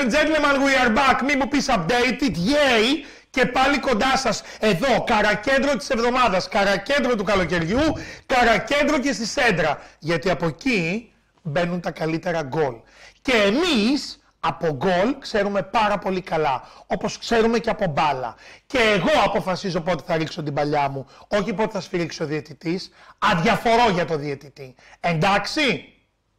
and gentlemen, we are back. Μη μου πεις updated, yay! Και πάλι κοντά σας, εδώ, καρακέντρο της εβδομάδας, καρακέντρο του καλοκαιριού, καρακέντρο και στη Σέντρα. Γιατί από εκεί μπαίνουν τα καλύτερα γκολ. Και εμείς από γκολ ξέρουμε πάρα πολύ καλά, όπως ξέρουμε και από μπάλα. Και εγώ αποφασίζω πότε θα ρίξω την παλιά μου, όχι πότε θα σφυρίξει ο διαιτητής. Αδιαφορώ για το διαιτητή. Εντάξει?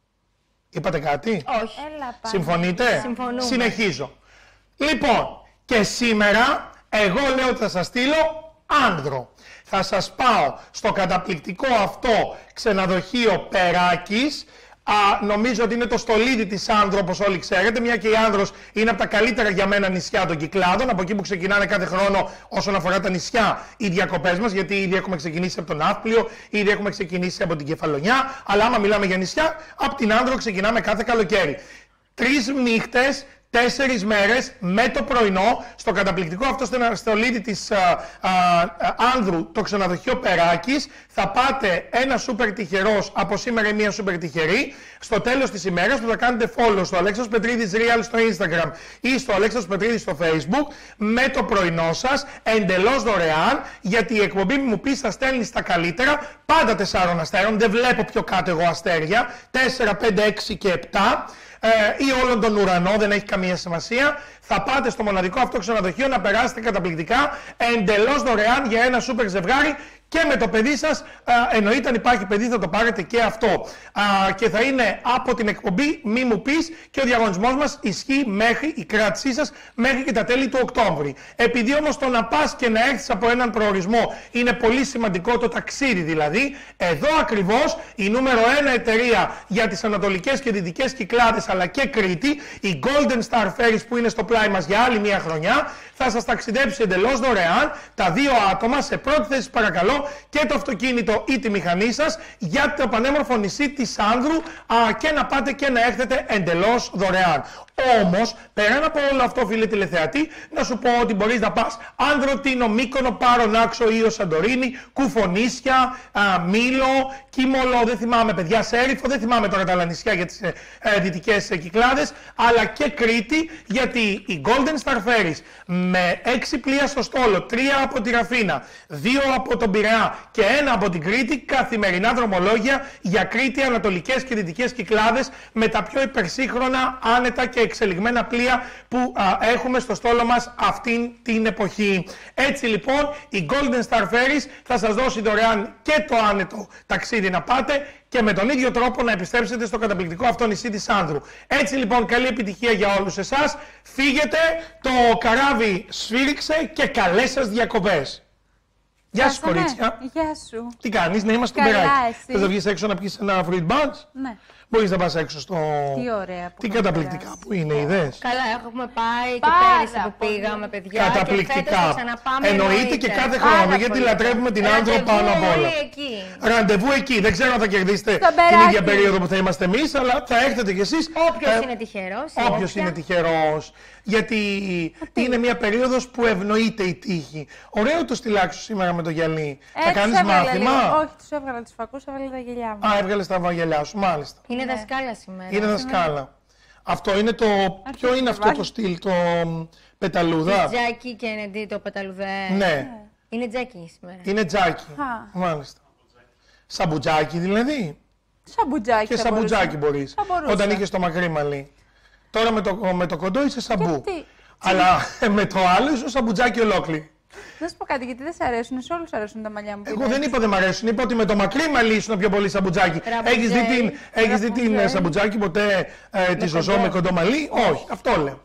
Είπατε κάτι? Όχι. Συμφωνείτε? Συμφωνούμε. Συνεχίζω. Λοιπόν, και σήμερα εγώ λέω ότι θα σας στείλω άνδρο. Θα σας πάω στο καταπληκτικό αυτό ξενοδοχείο Περάκης. Νομίζω ότι είναι το στολίδι της Άνδρο, όπως όλοι ξέρετε, μια και η Άνδρος είναι από τα καλύτερα για μένα νησιά των Κυκλάδων, από εκεί που ξεκινάνε κάθε χρόνο όσον αφορά τα νησιά οι διακοπές μας, γιατί ήδη έχουμε ξεκινήσει από τον Ναύπλιο, ήδη έχουμε ξεκινήσει από την Κεφαλονιά, αλλά άμα μιλάμε για νησιά, από την Άνδρο ξεκινάμε κάθε καλοκαίρι. 3 νύχτες, 4 μέρες με το πρωινό στο καταπληκτικό αυτό στολίδι της Άνδρου, το ξενοδοχείο Περάκης. Θα πάτε ένα σούπερ τυχερός από σήμερα ή μία σούπερ τυχερή στο τέλος της ημέρας που θα κάνετε follow στο Αλέξανδρος Πετρίδης Real στο Instagram ή στο Αλέξανδρος Πετρίδης στο Facebook με το πρωινό σας εντελώς δωρεάν, γιατί η εκπομπή μου πει θα στέλνει στα καλύτερα πάντα 4 αστέρων, δεν βλέπω πιο κάτω εγώ αστέρια, 4, 5, 6 και 7. Ή όλον τον ουρανό, δεν έχει καμία σημασία. Θα πάτε στο μοναδικό αυτό ξενοδοχείο να περάσετε καταπληκτικά εντελώς δωρεάν για ένα σούπερ ζευγάρι και με το παιδί σας. Εννοείται αν υπάρχει παιδί θα το πάρετε και αυτό. Και θα είναι από την εκπομπή Μη μου πεις, και ο διαγωνισμός μας ισχύει μέχρι η κράτησή σας μέχρι και τα τέλη του Οκτώβρη. Επειδή όμως το να πας και να έρθεις από έναν προορισμό είναι πολύ σημαντικό, το ταξίδι δηλαδή, εδώ ακριβώς η νούμερο 1 εταιρεία για τις ανατολικές και δυτικές Κυκλάδες αλλά και Κρήτη, η Golden Star Ferries που είναι στο πλάι μας για άλλη μια χρονιά, θα σας ταξιδέψει εντελώς δωρεάν τα 2 άτομα σε πρώτη θέση παρακαλώ και το αυτοκίνητο ή τη μηχανή σας για το πανέμορφο νησί της Άνδρου και να πάτε και να έρθετε εντελώς δωρεάν. Όμως, πέραν από όλο αυτό, φίλε τηλεθεατή, να σου πω ότι μπορείς να πας Άνδρο, Τίνο, Μύκονο, Πάρο, Νάξο, Ήο, Σαντορίνη, Κουφονίσια, Μήλο, Κίμολο, δεν θυμάμαι παιδιά, Σέριφο, δεν θυμάμαι τώρα τα άλλα νησιά για τις δυτικές Κυκλάδες, αλλά και Κρήτη, γιατί η Golden Star Ferries με 6 πλοία στο στόλο, 3 από τη Ραφίνα, 2 από τον Πειραιά και 1 από την Κρήτη, καθημερινά δρομολόγια για Κρήτη, ανατολικές και δυτικές Κυκλάδες με τα πιο υπερσύγχρονα, άνετα και εξελιγμένα πλοία που έχουμε στο στόλο μας αυτήν την εποχή. Έτσι λοιπόν η Golden Star Ferries θα σας δώσει δωρεάν και το άνετο ταξίδι να πάτε και με τον ίδιο τρόπο να επιστρέψετε στο καταπληκτικό αυτό νησί της Άνδρου. Έτσι λοιπόν καλή επιτυχία για όλους εσάς. Φύγετε, το καράβι σφύριξε και καλές σας διακοπές. Γεια σου κορίτσια. Γεια σου. Τι κάνεις, να είμαστε στο Περάκι. Θες να βγεις έξω να πιεις ένα fruit bunch? Ναι. Μπορείς να πας έξω στο... Τι ωραία που τι καταπληκτικά που είναι, είδες. Καλά, έχουμε πάει και πέρυσι που πήγαμε, παιδιά. Καταπληκτικά. Εννοείται και κάθε χρόνο, γιατί λατρεύουμε την Άνδρο πάνω απ' όλα. Ραντεβού εκεί. Δεν ξέρω αν θα κερδίσετε την ίδια περίοδο που θα είμαστε εμείς, αλλά θα έρθετε κι εσείς. Όποιος είναι τυχερός. Όποιος είναι τυχερός. Γιατί είναι μια περίοδος που ευνοείται η τύχη. Ωραίο το στυλάκι σου σήμερα με το γυαλί. Θα κάνεις μάθημα? Όχι, τους έβγαλα τους φακούς, έβγαλα τα γυαλιά μου. Έβγαλες τα γυαλιά σου, μάλιστα. Είναι δασκάλα σήμερα. Είναι δασκάλα. Αυτό είναι το... Ποιο είναι αυτό το στυλ, το πεταλούδα? Τζάκι Κέννεντι, το πεταλουδέ. Ναι. Είναι τζάκι σήμερα. Είναι τζάκι. Μάλιστα. Σαμπουτζάκι δηλαδή. Σαμπουτζάκι. Και σαμπουτζάκι μπορείς. Όταν είχες το μακρύ μαλλί. Τώρα με το κοντό είσαι σαμπού. Αλλά με το άλλο είσαι σαμπουτζάκι ολόκληρη. Να σου πω κάτι, γιατί δεν σε αρέσουν, σε όλους αρέσουν τα μαλλιά μου. Εγώ δεν είπα δεν μ' αρέσουν, είπα ότι με το μακρύ μαλλί ήσουν πιο πολύ σαμπουτζάκι. Έχεις δει την σαμπουτζάκι ποτέ τη Ζωζό με κοντό μαλλί? Όχι, αυτό λέω.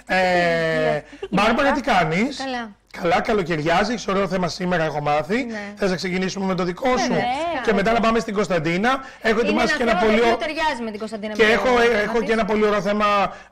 Μπάρμπαρα, τι κάνεις? Καλά, καλοκαιριάζει, έχεις ωραίο θέμα σήμερα, έχω μάθει. Ναι. Θες να ξεκινήσουμε με το δικό σου? Και μετά να πάμε στην Κωνσταντίνα. Έχω ετοιμάσει και ένα πολύ ωραίο. Ταιριάζει με την Κωνσταντίνα. Και έχω και ένα πολύ ωραίο θέμα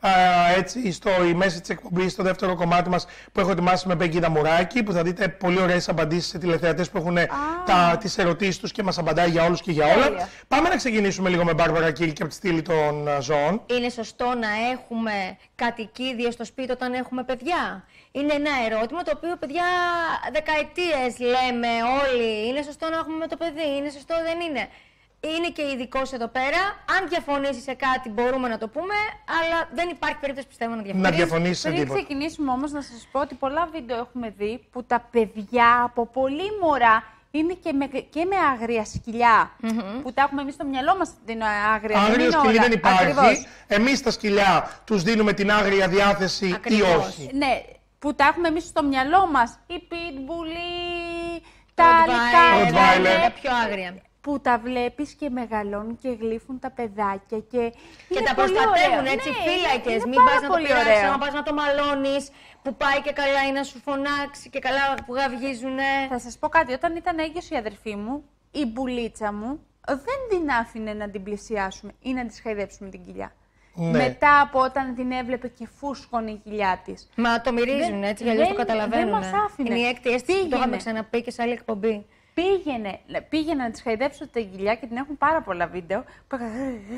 έτσι στο η μέση της εκπομπής, στο δεύτερο κομμάτι μας που έχω ετοιμάσει με Μπέγκη Δαμουράκη, που θα δείτε πολύ ωραίες απαντήσεις σε τηλεθεατές που έχουν τις ερωτήσεις τους και μας απαντάει για όλους και για όλα. Πάμε να ξεκινήσουμε λίγο με Μπάρμπαρα Κίλ και από τη στήλη των ζώων. Είναι σωστό να έχουμε κατοικίδιο στο σπίτι όταν έχουμε παιδιά? Είναι ένα ερώτημα το οποίο, παιδιά, δεκαετίες λέμε όλοι. Είναι σωστό να έχουμε με το παιδί? Είναι σωστό, δεν είναι? είναι και ειδικό εδώ πέρα. Αν διαφωνήσει σε κάτι, μπορούμε να το πούμε, αλλά δεν υπάρχει περίπτωση, πιστεύω, να διαφωνήσει. Να διαφωνήσει σε Πριν τίποτα. ξεκινήσουμε όμως, να σας πω ότι πολλά βίντεο έχουμε δει που τα παιδιά από πολύ μωρά είναι και με άγρια σκυλιά. Που τα έχουμε εμείς στο μυαλό μας την άγρια. Άγριο σκυλί δεν υπάρχει. Ακριβώς. Εμείς τα σκυλιά τους δίνουμε την άγρια διάθεση Ακριβώς. ή όχι. Ναι, που τα έχουμε εμείς στο μυαλό μας. Η pitbull, τα Rottweiler, Rottweiler. λικά. τα πιο άγρια. Που τα βλέπεις και μεγαλώνουν και γλύφουν τα παιδάκια και Και είναι τα πολύ προστατεύουν ωραίο. έτσι, Ναι, φύλακες. είναι Μην πάρα πας να το πολύ πειράξεις, ωραίο. άμα πας να το μαλώνεις, που πάει και καλά ή να σου φωνάξει και καλά που γαυγίζουνε. Θα σας πω κάτι, όταν ήταν έγκυος η αδερφή μου, η μπουλίτσα μου δεν την άφηνε να την πλησιάσουμε ή να τη χαϊδέψουμε την κοιλιά. Ναι. Μετά από όταν την έβλεπε και φούσκωνε η κοιλιά της. Μα το μυρίζουν έτσι, για αλλιώς το καταλαβαίνουν. δεν μας άφηνε. Είναι η έκτη αίσθηση που το Πήγαινε. είχαμε ξαναπεί και σε άλλη εκπομπή. Πήγαινε να τη χαϊδέψω την κοιλιά και την έχουν πάρα πολλά βίντεο. Που έκανα.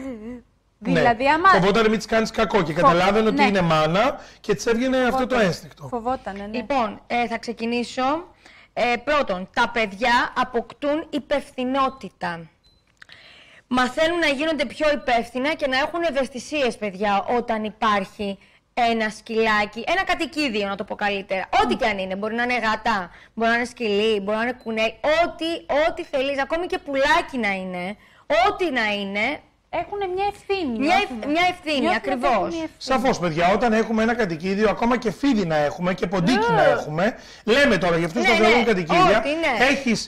Ναι. Δηλαδή, άμα. Φοβόταν μην τη κάνει κακό και καταλάβαινε ότι ναι. είναι μάνα και τη έβγαινε αυτό το ένστικτο. Φοβότανε, ναι. Λοιπόν, θα ξεκινήσω. Πρώτον, τα παιδιά αποκτούν υπευθυνότητα. Μαθαίνουν να γίνονται πιο υπεύθυνα και να έχουν ευαισθησίες, παιδιά, όταν υπάρχει ένα σκυλάκι, ένα κατοικίδιο να το πω καλύτερα. Ό,τι και αν είναι. Μπορεί να είναι γάτα, μπορεί να είναι σκυλί, μπορεί να είναι κουνέλι. Ό,τι θέλεις, ακόμη και πουλάκι να είναι, ό,τι να είναι, Έχουν μια ευθύνη. μια ευθύνη, Νιώθουν ότι ακριβώς. έχουν μια ευθύνη. Σαφώς, παιδιά, όταν έχουμε ένα κατοικίδιο, ακόμα και φίδι να έχουμε και ποντίκι να έχουμε, λέμε τώρα για αυτούς Ναι, που θεωρούν ναι, κατοικίδια, ό,τι, ναι. έχεις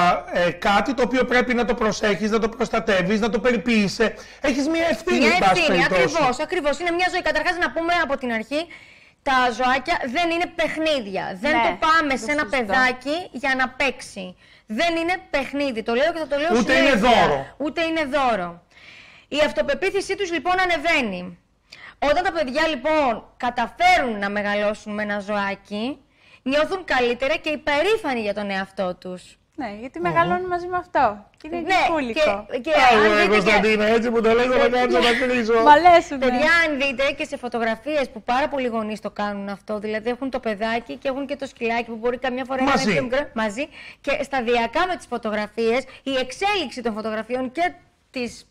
κάτι το οποίο πρέπει να το προσέχεις, να το προστατεύεις, να το περιποίησαι. Έχεις μια ευθύνη, Μια εν πάση ευθύνη, περιπτώσει. ακριβώς. Είναι μια ζωή. Καταρχάς, να πούμε από την αρχή, τα ζωάκια δεν είναι παιχνίδια. Δεν Ναι, το πάμε σε ένα σωστό. παιδάκι για να παίξει. Δεν είναι παιχνίδι. Το λέω και θα το λέω Ούτε είναι συνέχεια. δώρο. Ούτε είναι δώρο. Η αυτοπεποίθησή τους λοιπόν ανεβαίνει. Όταν τα παιδιά λοιπόν καταφέρουν να μεγαλώσουν με ένα ζωάκι, νιώθουν καλύτερα και υπερήφανοι για τον εαυτό τους. Ναι, γιατί μεγαλώνει μαζί με αυτό. Και είναι γλυκούλικο. και αν Άγω, δείτε και- Κωνσταντίνα, έτσι που το λες θα κάτσω να κρίσω. Μ' αρέσουν. Παιδιά, αν δείτε και σε φωτογραφίες που πάρα πολλοί γονείς το κάνουν αυτό, δηλαδή έχουν το παιδάκι και έχουν και το σκυλάκι που μπορεί καμιά φορά να Μαζί. είναι πιο μικρό μαζί και σταδιακά με τις φωτογραφίες, η εξέλιξη των φωτογραφιών και της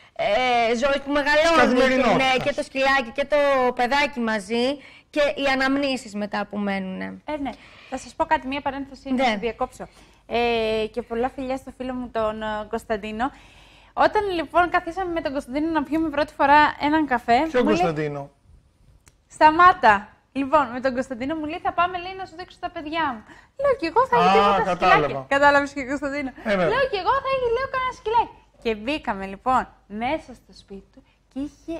ζωής που μεγαλώνει καθημερινότητας. ναι, και το σκυλάκι και το παιδάκι μαζί και οι αναμνήσεις μετά που μένουν. Ναι. Θα σας πω κάτι, μία παρένθεση να Ναι. σας διακόψω. Και πολλά φιλιά στο φίλο μου τον Κωνσταντίνο. Όταν λοιπόν καθίσαμε με τον Κωνσταντίνο να πιούμε πρώτη φορά έναν καφέ. Ποιο μου λέει, Κωνσταντίνο? Σταμάτα. Λοιπόν, με τον Κωνσταντίνο μου λέει θα πάμε λέει, να σου δείξω τα παιδιά μου. Λέω και εγώ θα Α, έχει λίγο τα κατάλαβα. σκυλάκια. Κατάλαβες και Κωνσταντίνο. Βέβαια. Λέω και εγώ θα έχει λίγο κανένα σκυλάκι. Και μπήκαμε λοιπόν μέσα στο σπίτι του και είχε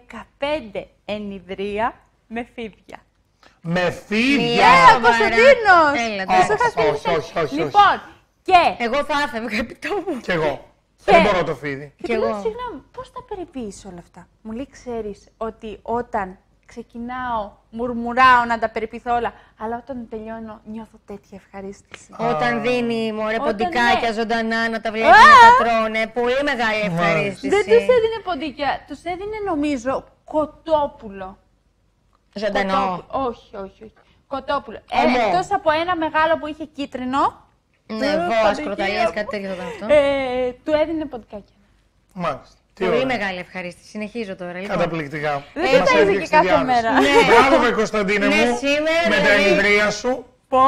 15 ενιδρία με φίδια. Με φίδια! Έλα, Έλα, Κωνσταντίνος! Έλα, Δεν σου είχα όχι, στείλει. όχι, όχι. Λοιπόν, και Εγώ θα έφευγα επί τόπου. Κι εγώ. Και- Δεν μπορώ το φίδι. Και Κι του λέω, εγώ. συγγνώμη, πώς τα περιποίησες όλα αυτά. Μου λέει, ξέρεις ότι όταν ξεκινάω, μουρμουράω να τα περιποιηθώ όλα, αλλά όταν τελειώνω νιώθω τέτοια ευχαρίστηση. Όταν δίνει μωρέ Όταν ποντικάκια ναι. ζωντανά να τα βλέπει να τα τρώνε. Πολύ μεγάλη ευχαρίστηση. Δεν τους έδινε ποντίκια, τους έδινε νομίζω κοτόπουλο. Ζωντανό. Κοτόπουλο. Όχι. Κοτόπουλο. Ομό. Εκτός από ένα μεγάλο που είχε κίτρινο, Ναι, βόας, ποντικία κροταλιές, μου, κάτι τέτοιο θα ήταν αυτό. του έδινε ποντικάκια. Μάλιστα. Τι Πολύ ωραία. μεγάλη ευχαρίστηση. Συνεχίζω τώρα. Λοιπόν. Καταπληκτικά. Δεν Μας τα είδε και έφτιαξε τη κάθε διάθεση. μέρα. Ναι. Μπράβο, με Κωνσταντίνε Ναι, μου. σήμερα, Με τα δηλαδή. ενιδρία σου. Πω.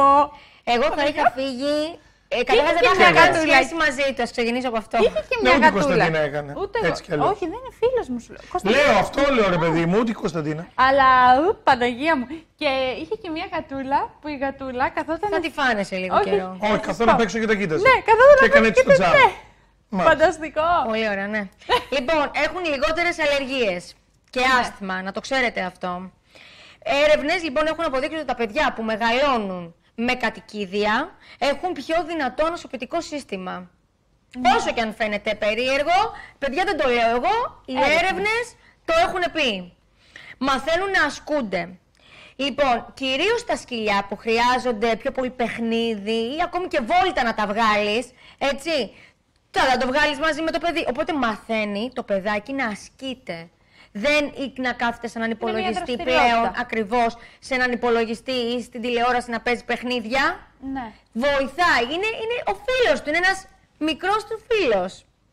Εγώ θα είχα φύγει. Καταρχάς και δεν μια είχα καν γατούλα. σχέση μαζί του. Ας ξεκινήσω από αυτό. Είχε και Ναι, μια ούτε η γατούλα. Κωνσταντίνα έκανε. Ούτε Έτσι κι αλλιώς. όχι, δεν είναι φίλος μου, σου λέω. Κωνσταντίνα. Λέω αυτό, λέω ρε παιδί μου, ούτε η Κωνσταντίνα. Αλλά, Παναγία μου. Και είχε και μια γατούλα που η γατούλα καθόταν. Θα τη φάνε σε λίγο Όχι. καιρό. Όχι, καθόλου απ' έξω και τα κοίταζε. Ναι, καθόταν Και απ' έκανε έξω έτσι το και τζάμ. ναι. Μάλιστα. Φανταστικό. Πολύ ωραία, ναι. Λοιπόν, έχουν λιγότερες αλλεργίες και άσθμα, να το ξέρετε αυτό. Έρευνες λοιπόν έχουν αποδείξει ότι τα παιδιά που μεγαλώνουν με κατοικίδια έχουν πιο δυνατό νοσοποιητικό σύστημα. Όσο και αν φαίνεται περίεργο, παιδιά δεν το λέω εγώ, οι έρευνες το έχουν πει. Μαθαίνουν να ασκούνται. Λοιπόν, κυρίως τα σκυλιά που χρειάζονται πιο πολύ παιχνίδι ή ακόμη και βόλτα να τα βγάλεις, έτσι, θα το βγάλεις μαζί με το παιδί. Οπότε μαθαίνει το παιδάκι να ασκείται. Δεν να κάθεται σε έναν μια υπολογιστή δραστηριότητα. πλέον, ακριβώς, σε έναν υπολογιστή ή στην τηλεόραση να παίζει παιχνίδια. Ναι. Βοηθάει. Είναι ο φίλος του, είναι ένας μικρός του φίλος.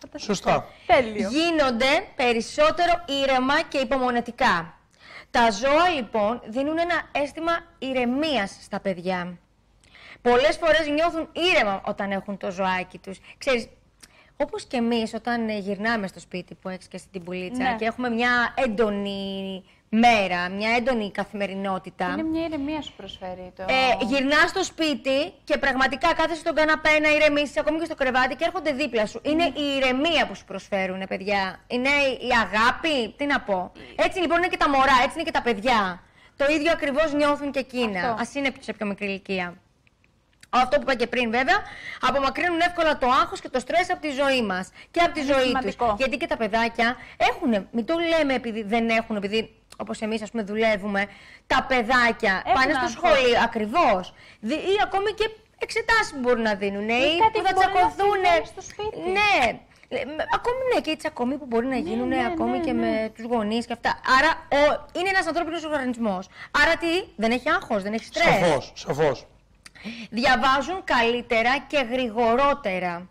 Σωστά. Τέλειο. Γίνονται περισσότερο ήρεμα και υπομονετικά. Τα ζώα λοιπόν δίνουν ένα αίσθημα ηρεμίας στα παιδιά. Πολλές φορές νιώθουν ήρεμα όταν έχουν το ζωάκι τους. Ξέρεις, όπως και εμείς όταν γυρνάμε στο σπίτι που έχεις και στην πουλίτσα, ναι, και έχουμε μια έντονη μέρα, μια έντονη καθημερινότητα. Είναι μια ηρεμία σου προσφέρει το... Γυρνάς στο σπίτι και πραγματικά κάθεσαι στον καναπέ να ηρεμήσεις, ακόμη και στο κρεβάτι, και έρχονται δίπλα σου. Είναι η ηρεμία που σου προσφέρουν, παιδιά. Είναι η αγάπη, τι να πω. Έτσι λοιπόν είναι και τα μωρά, έτσι είναι και τα παιδιά. Το ίδιο ακριβώς νιώθουν και εκείνα. Ας είναι σε πιο μικρή ηλικία. Αυτό που είπα και πριν, βέβαια, απομακρύνουν εύκολα το άγχος και το στρες από τη ζωή μας και από τη ζωή τους. Γιατί και τα παιδάκια έχουν, μην το λέμε επειδή δεν έχουν, επειδή όπως εμείς, ας πούμε, δουλεύουμε, τα παιδάκια πάνε στο σχολείο, ακριβώς. Ή ακόμη και εξετάσεις που μπορούν να δίνουν, ή που θα τσακωθούν. Ναι. Ακόμη ναι, και οι τσακωμοί που μπορεί να γίνουν ακόμη και με τους γονείς και αυτά. Άρα είναι ένας ανθρώπινος οργανισμός. Άρα τι, δεν έχει άγχος, δεν έχει στρες. Σαφώς. Διαβάζουν καλύτερα και γρηγορότερα.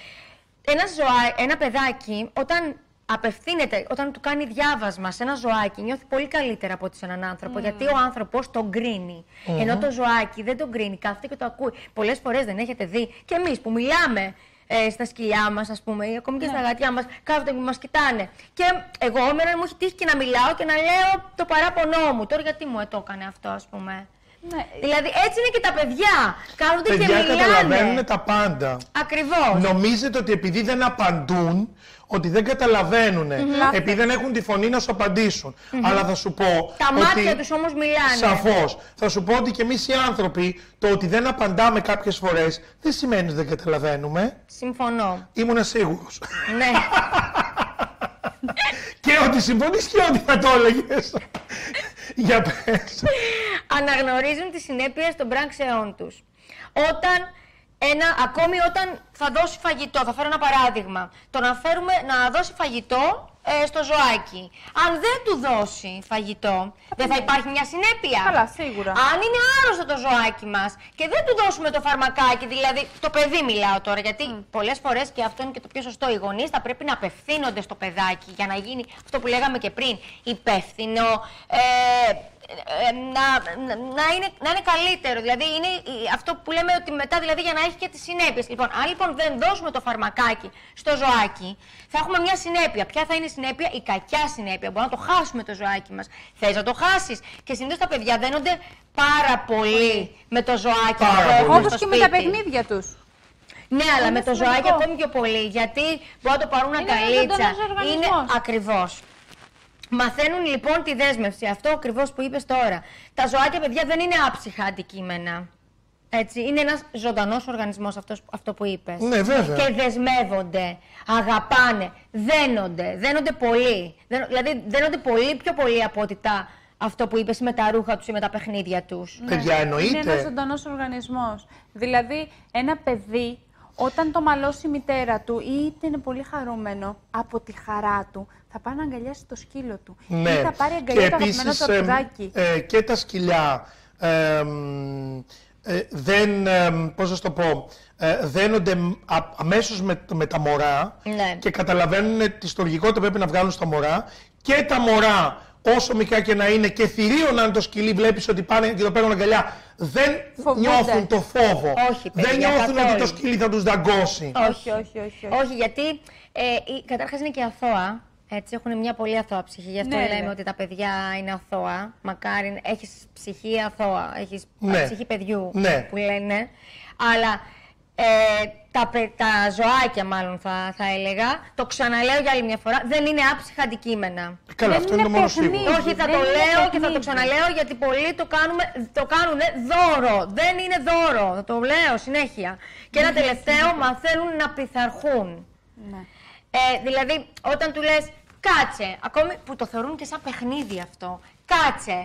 Ένα παιδάκι, όταν απευθύνεται, όταν του κάνει διάβασμα σε ένα ζωάκι, νιώθει πολύ καλύτερα από ότι σε έναν άνθρωπο. Γιατί ο άνθρωπος τον κρίνει. Ενώ το ζωάκι δεν τον κρίνει, κάθεται και το ακούει. Πολλές φορές δεν έχετε δει, και εμείς που μιλάμε στα σκυλιά μας, ας πούμε, ή ακόμη και στα γατιά μας, κάθονται και μας κοιτάνε. Και εγώ, εμένα μου έχει τύχει και να μιλάω και να λέω το παράπονό μου. Τώρα γιατί μου το έκανε αυτό, ας πούμε. Ναι. Δηλαδή έτσι είναι και τα παιδιά. Κάθονται και μιλάνε. Παιδιά καταλαβαίνουν τα πάντα. Ακριβώς. Νομίζετε ότι επειδή δεν απαντούν, ότι δεν καταλαβαίνουν, επειδή δεν έχουν τη φωνή να σου απαντήσουν. Αλλά θα σου πω. Τα μάτια τους όμως μιλάνε. Σαφώς. Θα σου πω ότι και εμείς οι άνθρωποι, το ότι δεν απαντάμε κάποιες φορές, δεν σημαίνει ότι δεν καταλαβαίνουμε. Συμφωνώ. Ήμουνα σίγουρος. Ναι. Και ότι συμφωνείς και ότι θα το έλεγες. Για πες. Αναγνωρίζουν τις συνέπειες των πράξεών τους. Ακόμη όταν θα δώσει φαγητό, θα φέρω ένα παράδειγμα. Το να δώσει φαγητό στο ζωάκι. Αν δεν του δώσει φαγητό, δεν θα υπάρχει μια συνέπεια. Καλά, σίγουρα. Αν είναι άρρωστο το ζωάκι μας και δεν του δώσουμε το φαρμακάκι, δηλαδή το παιδί μιλάω τώρα, γιατί πολλές φορές, και αυτό είναι και το πιο σωστό, οι γονείς θα πρέπει να απευθύνονται στο παιδάκι για να γίνει αυτό που λέγαμε και πριν, υπεύθυνο, να είναι καλύτερο. Δηλαδή είναι αυτό που λέμε ότι μετά, δηλαδή, για να έχει και τις συνέπειες. Λοιπόν, αν λοιπόν δεν δώσουμε το φαρμακάκι στο ζωάκι, θα έχουμε μια συνέπεια. Ποια θα είναι η συνέπεια? Η κακιά συνέπεια. Μπορούμε να το χάσουμε το ζωάκι μας. Θες να το χάσεις? Και συνήθως τα παιδιά δένονται πάρα πολύ με το ζωάκι. Όπως και με τα παιχνίδια τους. Ναι, αλλά με το ζωάκι ακόμη πιο πολύ. Γιατί μπορούν να το πάρουν αγκαλίτσα. Είναι ακριβώς. Μαθαίνουν λοιπόν τη δέσμευση, αυτό ακριβώς που είπες τώρα. Τα ζωάκια, παιδιά, δεν είναι άψυχα αντικείμενα. Έτσι, είναι ένας ζωντανός οργανισμός, αυτό που είπες. Ναι, βέβαια. Και δεσμεύονται, αγαπάνε, δένονται πολύ. Δηλαδή, δένονται πολύ πιο πολύ από ότι αυτό που είπες με τα ρούχα τους ή με τα παιχνίδια τους. Παιδιά, εννοείται. Είναι ένας ζωντανός οργανισμός. Δηλαδή, ένα παιδί, όταν το μαλώσει η μητέρα του ή είτε είναι πολύ χαρούμενο από τη χαρά του, θα πάει να αγκαλιάσει το σκύλο του. Ναι. Ή θα πάρει αγκαλιά το αγαπημένο του αρκουδάκι. Και τα σκυλιά δένονται αμέσως με τα μωρά, ναι, και καταλαβαίνουν τη στοργικότητα που πρέπει να βγάλουν στα μωρά, και τα μωρά, όσο μικρά και να είναι, και θηρίο να είναι το σκυλί, βλέπεις ότι πάνε και το παίρνουν αγκαλιά, δεν νιώθουν το φόβο. Όχι, παιδιά, δεν νιώθουν καθόλου ότι το σκυλί θα τους δαγκώσει. Όχι, γιατί καταρχάς είναι και αθώα. Έτσι, έχουν μια πολύ αθώα ψυχή. Γι' αυτό λέμε ότι τα παιδιά είναι αθώα. Μακάρι, έχεις ψυχή αθώα. Έχεις ψυχή παιδιού, που λένε. Αλλά τα ζωάκια, μάλλον θα έλεγα, το ξαναλέω για άλλη μια φορά, δεν είναι άψυχα αντικείμενα. Καλά, αυτό είναι το μόνο σίγουρο. Όχι, θα το λέω και θα το ξαναλέω, γιατί πολλοί το κάνουν δώρο. Δεν είναι δώρο. Θα το λέω συνέχεια. Και ένα τελευταίο, μαθαίνουν να πειθαρχούν. Δηλαδή, όταν του λες κάτσε, ακόμη που το θεωρούν και σαν παιχνίδι αυτό, κάτσε,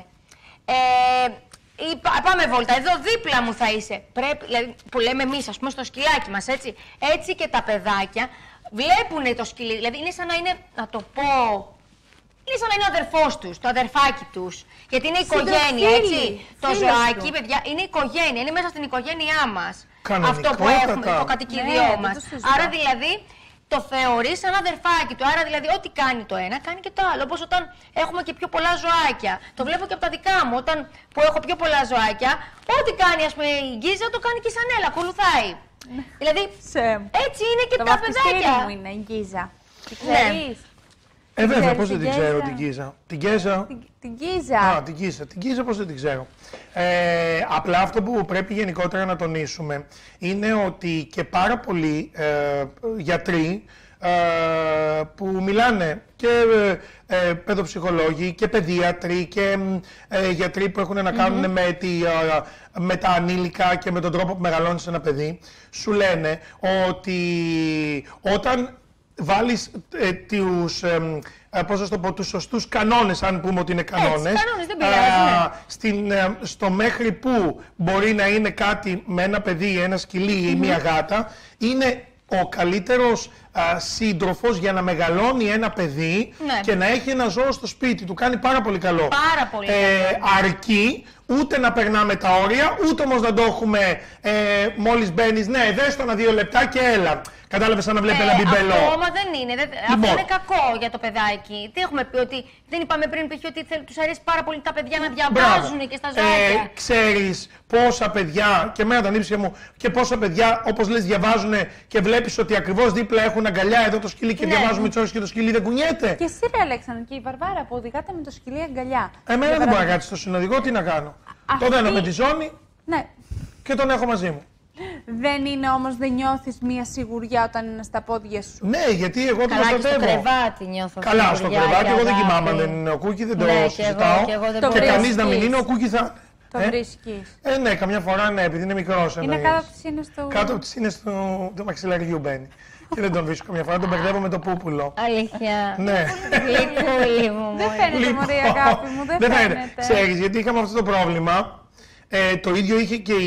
πάμε βόλτα, εδώ δίπλα μου θα είσαι. Πρέπει, δηλαδή, που λέμε εμείς, ας πούμε, στο σκυλάκι μας, έτσι. Έτσι και τα παιδάκια βλέπουν το σκυλί, δηλαδή είναι σαν να είναι, να το πω, είναι σαν να είναι ο αδερφός τους, το αδερφάκι τους. Γιατί είναι οικογένεια, έτσι. Το ζωάκι, παιδιά, είναι οικογένεια, είναι μέσα στην οικογένειά μας. Αυτό που έχουμε, το κατοικίδιό μας. Άρα δηλαδή, το θεωρεί σαν αδερφάκι του. Άρα δηλαδή ό,τι κάνει το ένα, κάνει και το άλλο. Όπως όταν έχουμε και πιο πολλά ζωάκια. Το βλέπω και από τα δικά μου. Όταν που έχω πιο πολλά ζωάκια, ό,τι κάνει ας πούμε η Γκίζα, το κάνει και η Σανέλα. Ακολουθάει. Δηλαδή έτσι είναι και τα παιδάκια. Το μου είναι η Γκίζα. Την ξέρεις? Βέβαια, πώς δεν την ξέρω την Γκίζα. Την Γκίζα. Την Γκίζα. Α, την Γκίζα. Την Γκίζα πώς δεν την ξέρω. Απλά αυτό που πρέπει γενικότερα να τονίσουμε είναι ότι και πάρα πολλοί γιατροί που μιλάνε και παιδοψυχολόγοι και παιδίατροι και γιατροί που έχουν να κάνουν με τα ανήλικα και με τον τρόπο που μεγαλώνεις ένα παιδί, σου λένε ότι όταν βάλεις τους σωστούς κανόνες, αν πούμε ότι είναι κανόνες, δεν πειράζει, στο μέχρι που μπορεί να είναι κάτι με ένα παιδί, ένα σκυλί ή μια γάτα, είναι ο καλύτερος σύντροφος για να μεγαλώνει ένα παιδί και να έχει ένα ζώο στο σπίτι του. Κάνει πάρα πολύ καλό. Πάρα πολύ καλό. Αρκεί ούτε να περνάμε τα όρια, ούτε όμως να το έχουμε μόλις μπαίνεις, ναι, δες το ένα 2 λεπτά και έλα. Κατάλαβες, σαν να βλέπει ένα μπιμπελό. Αυτό όμως δεν είναι. Αυτό είναι κακό για το παιδάκι. Τι έχουμε πει, ότι δεν είπαμε πριν ότι τους αρέσει πάρα πολύ τα παιδιά να διαβάζουν και στα ζωάκια. Ξέρεις πόσα παιδιά, και εμένα τα νύψια μου, και πόσα παιδιά, όπως λες, διαβάζουν και βλέπεις ότι ακριβώς δίπλα έχουν αγκαλιά εδώ το σκυλί και διαβάζουν με τις ώρες και το σκυλί δεν κουνιέται. Και εσύ, ρε Αλέξανδρο, και η Βαρβάρα που οδηγάτε με το σκυλί αγκαλιά. Εμένα δεν μπορεί να κάτσει στο συνοδηγό, τι να κάνω. Τότε ένα με τη ζώνη και τον έχω μαζί μου. Δεν είναι όμως, δεν νιώθεις μία σιγουριά όταν είναι στα πόδια σου? Ναι, γιατί εγώ το προστατεύω. Καλά, στο κρεβάτι νιώθω. Καλά, στο κρεβάτι εγώ δεν κοιμάμαι, δεν είναι ο Κούκι, δεν το συζητάω. Και κανείς να μην είναι, ο Κούκι θα. Το βρίσκεις? Ναι, καμιά φορά ναι, επειδή είναι μικρός. Είναι κάτω από τις σύνες του. Κάτω από τις σύνες του μαξιλαριού μπαίνει. Και δεν τον βρίσκω καμιά φορά, τον μπερδεύω με το πούπουλο. Αλήθεια. Ναι. Γλυκούλη μου. Δεν φαίνεται, μωρή αγάπη μου, δεν φαίνεται. Ξέρεις, γιατί είχαμε αυτό το πρόβλημα. Το ίδιο είχε και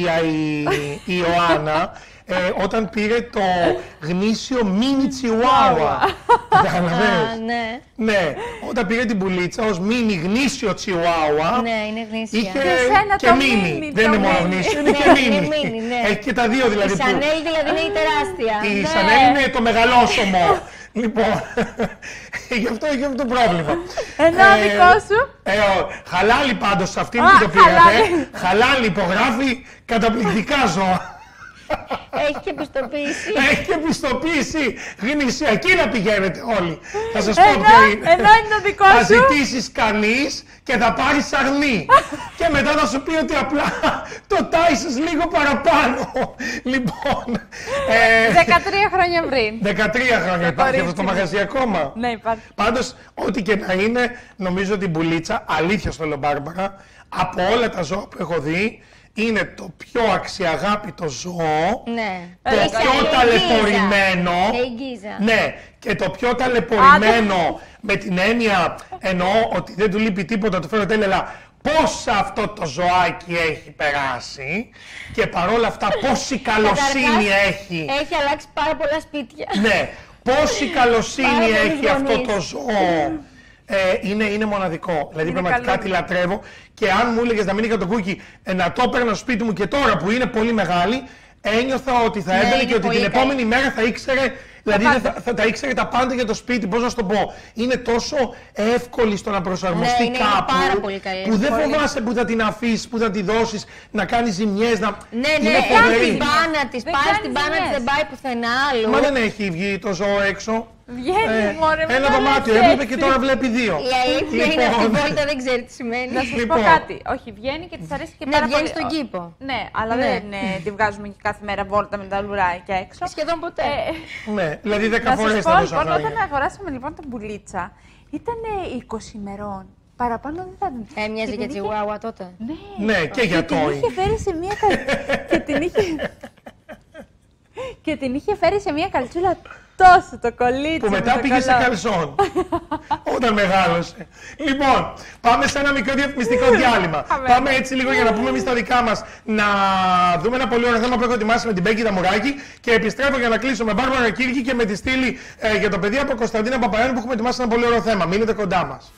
η Ιωάννα όταν πήρε το γνήσιο μίνι τσιουάουα. Καταλαβαίνεις? Ναι, όταν πήρε την πουλίτσα ως μίνι γνήσιο τσιουάουα. Ναι, είναι γνήσια. Είχε και μίνι. Δεν είναι μόνο γνήσιο, είναι και μίνι. Έχει και τα δύο δηλαδή. Η Σανέλ δηλαδή είναι η τεράστια. Η Σανέλ είναι το μεγαλόσωμο. Λοιπόν, γι' αυτό είχε αυτό το πρόβλημα. Ενώ δικό σου. Χαλάλι πάντως σε αυτήν που το πήρατε. Χαλάλι υπογράφει καταπληκτικά ζώα. Έχει και πιστοποίηση. Έχει και πιστοποίηση. Γνησιακή να πηγαίνετε όλοι. Θα σας πω ποιο είναι. Ενώ είναι το δικό σου. Θα ζητήσεις κανείς και θα πάρεις αρνί. Και μετά θα σου πει ότι απλά το τάισες λίγο παραπάνω. Λοιπόν. 13 χρόνια πριν. 13 χρόνια υπάρχει αυτό το μαγαζί ακόμα. Ναι, υπάρχει. Πάντως, ό,τι και να είναι, νομίζω ότι η Μπουλίτσα, αλήθεια στο λέω Μπάρμπαρα, από όλα τα ζώα που έχω δει, είναι το πιο αξιαγάπητο ζώο, το πιο ταλαιπωρημένο, ναι, και το πιο ταλαιπωρημένο με την έννοια, εννοώ ότι δεν του λείπει τίποτα, του φέρω τέλεια, αλλά πόσα αυτό το ζωάκι έχει περάσει και παρόλα αυτά πόση καλοσύνη έχει. Έχει αλλάξει πάρα πολλά σπίτια. Ναι, πόση καλοσύνη έχει αυτό το ζώο. Είναι μοναδικό. Δηλαδή, πραγματικά τη λατρεύω. Και αν μου έλεγες να μην είχα το Κούκι, να το έπαιρνα στο σπίτι μου και τώρα που είναι πολύ μεγάλη, ένιωθα ότι θα έμπαινε και ότι την επόμενη μέρα θα ήξερε. Δηλαδή θα τα ήξερε τα πάντα για το σπίτι, πώς να σου το πω. Είναι τόσο εύκολη στο να προσαρμοστεί κάπου, που δεν φοβάσαι που θα την αφήσεις, που θα τη δώσεις, να κάνει ζημιές. Ναι, πάει στην πάνα της, πάει στην πάνα της, δεν πάει πουθενά άλλο. Μα δεν έχει βγει το ζώο έξω. Βγαίνει, μωρέ, ένα δωμάτιο έβλεπε και τώρα βλέπει 2. Η αλήθεια είναι αυτή η βόλτα, δεν ξέρει τι σημαίνει. Να σας πω κάτι. Όχι, βγαίνει και της αρέσει και πάρα πολύ. Βγαίνει στον κήπο. Ναι, αλλά δεν τη βγάζουμε και κάθε μέρα βόλτα με τα λουράκια έξω. Σχεδόν ποτέ. Ναι, δηλαδή 10 φορές τα τόσα χρόνια. Όταν αγοράσαμε λοιπόν την Μπουλίτσα, ήταν 20 ημερών. Παραπάνω δεν θα ήταν. Έμοιαζε για τσιουάουα τότε. Ναι, και για το. Την είχε φέρει σε μία και την είχε φέρει σε μία καλτσούλα τόσο το κολλίτσι. Που μετά πήγε σε καλσόν. Όταν μεγάλωσε. Λοιπόν, πάμε σε ένα μικρό διαφημιστικό διάλειμμα. Πάμε έτσι λίγο για να πούμε εμείς τα δικά μας. Να δούμε ένα πολύ ωραίο θέμα που έχω ετοιμάσει με την Μπέκη Δαμουράκη. Και επιστρέφω για να κλείσω με Μπάρμπαρα Κύρκη και με τη στήλη για το παιδί από Κωνσταντίνα Παπαϊάννου που έχουμε ετοιμάσει ένα πολύ ωραίο θέμα. Μείνετε κοντά μας.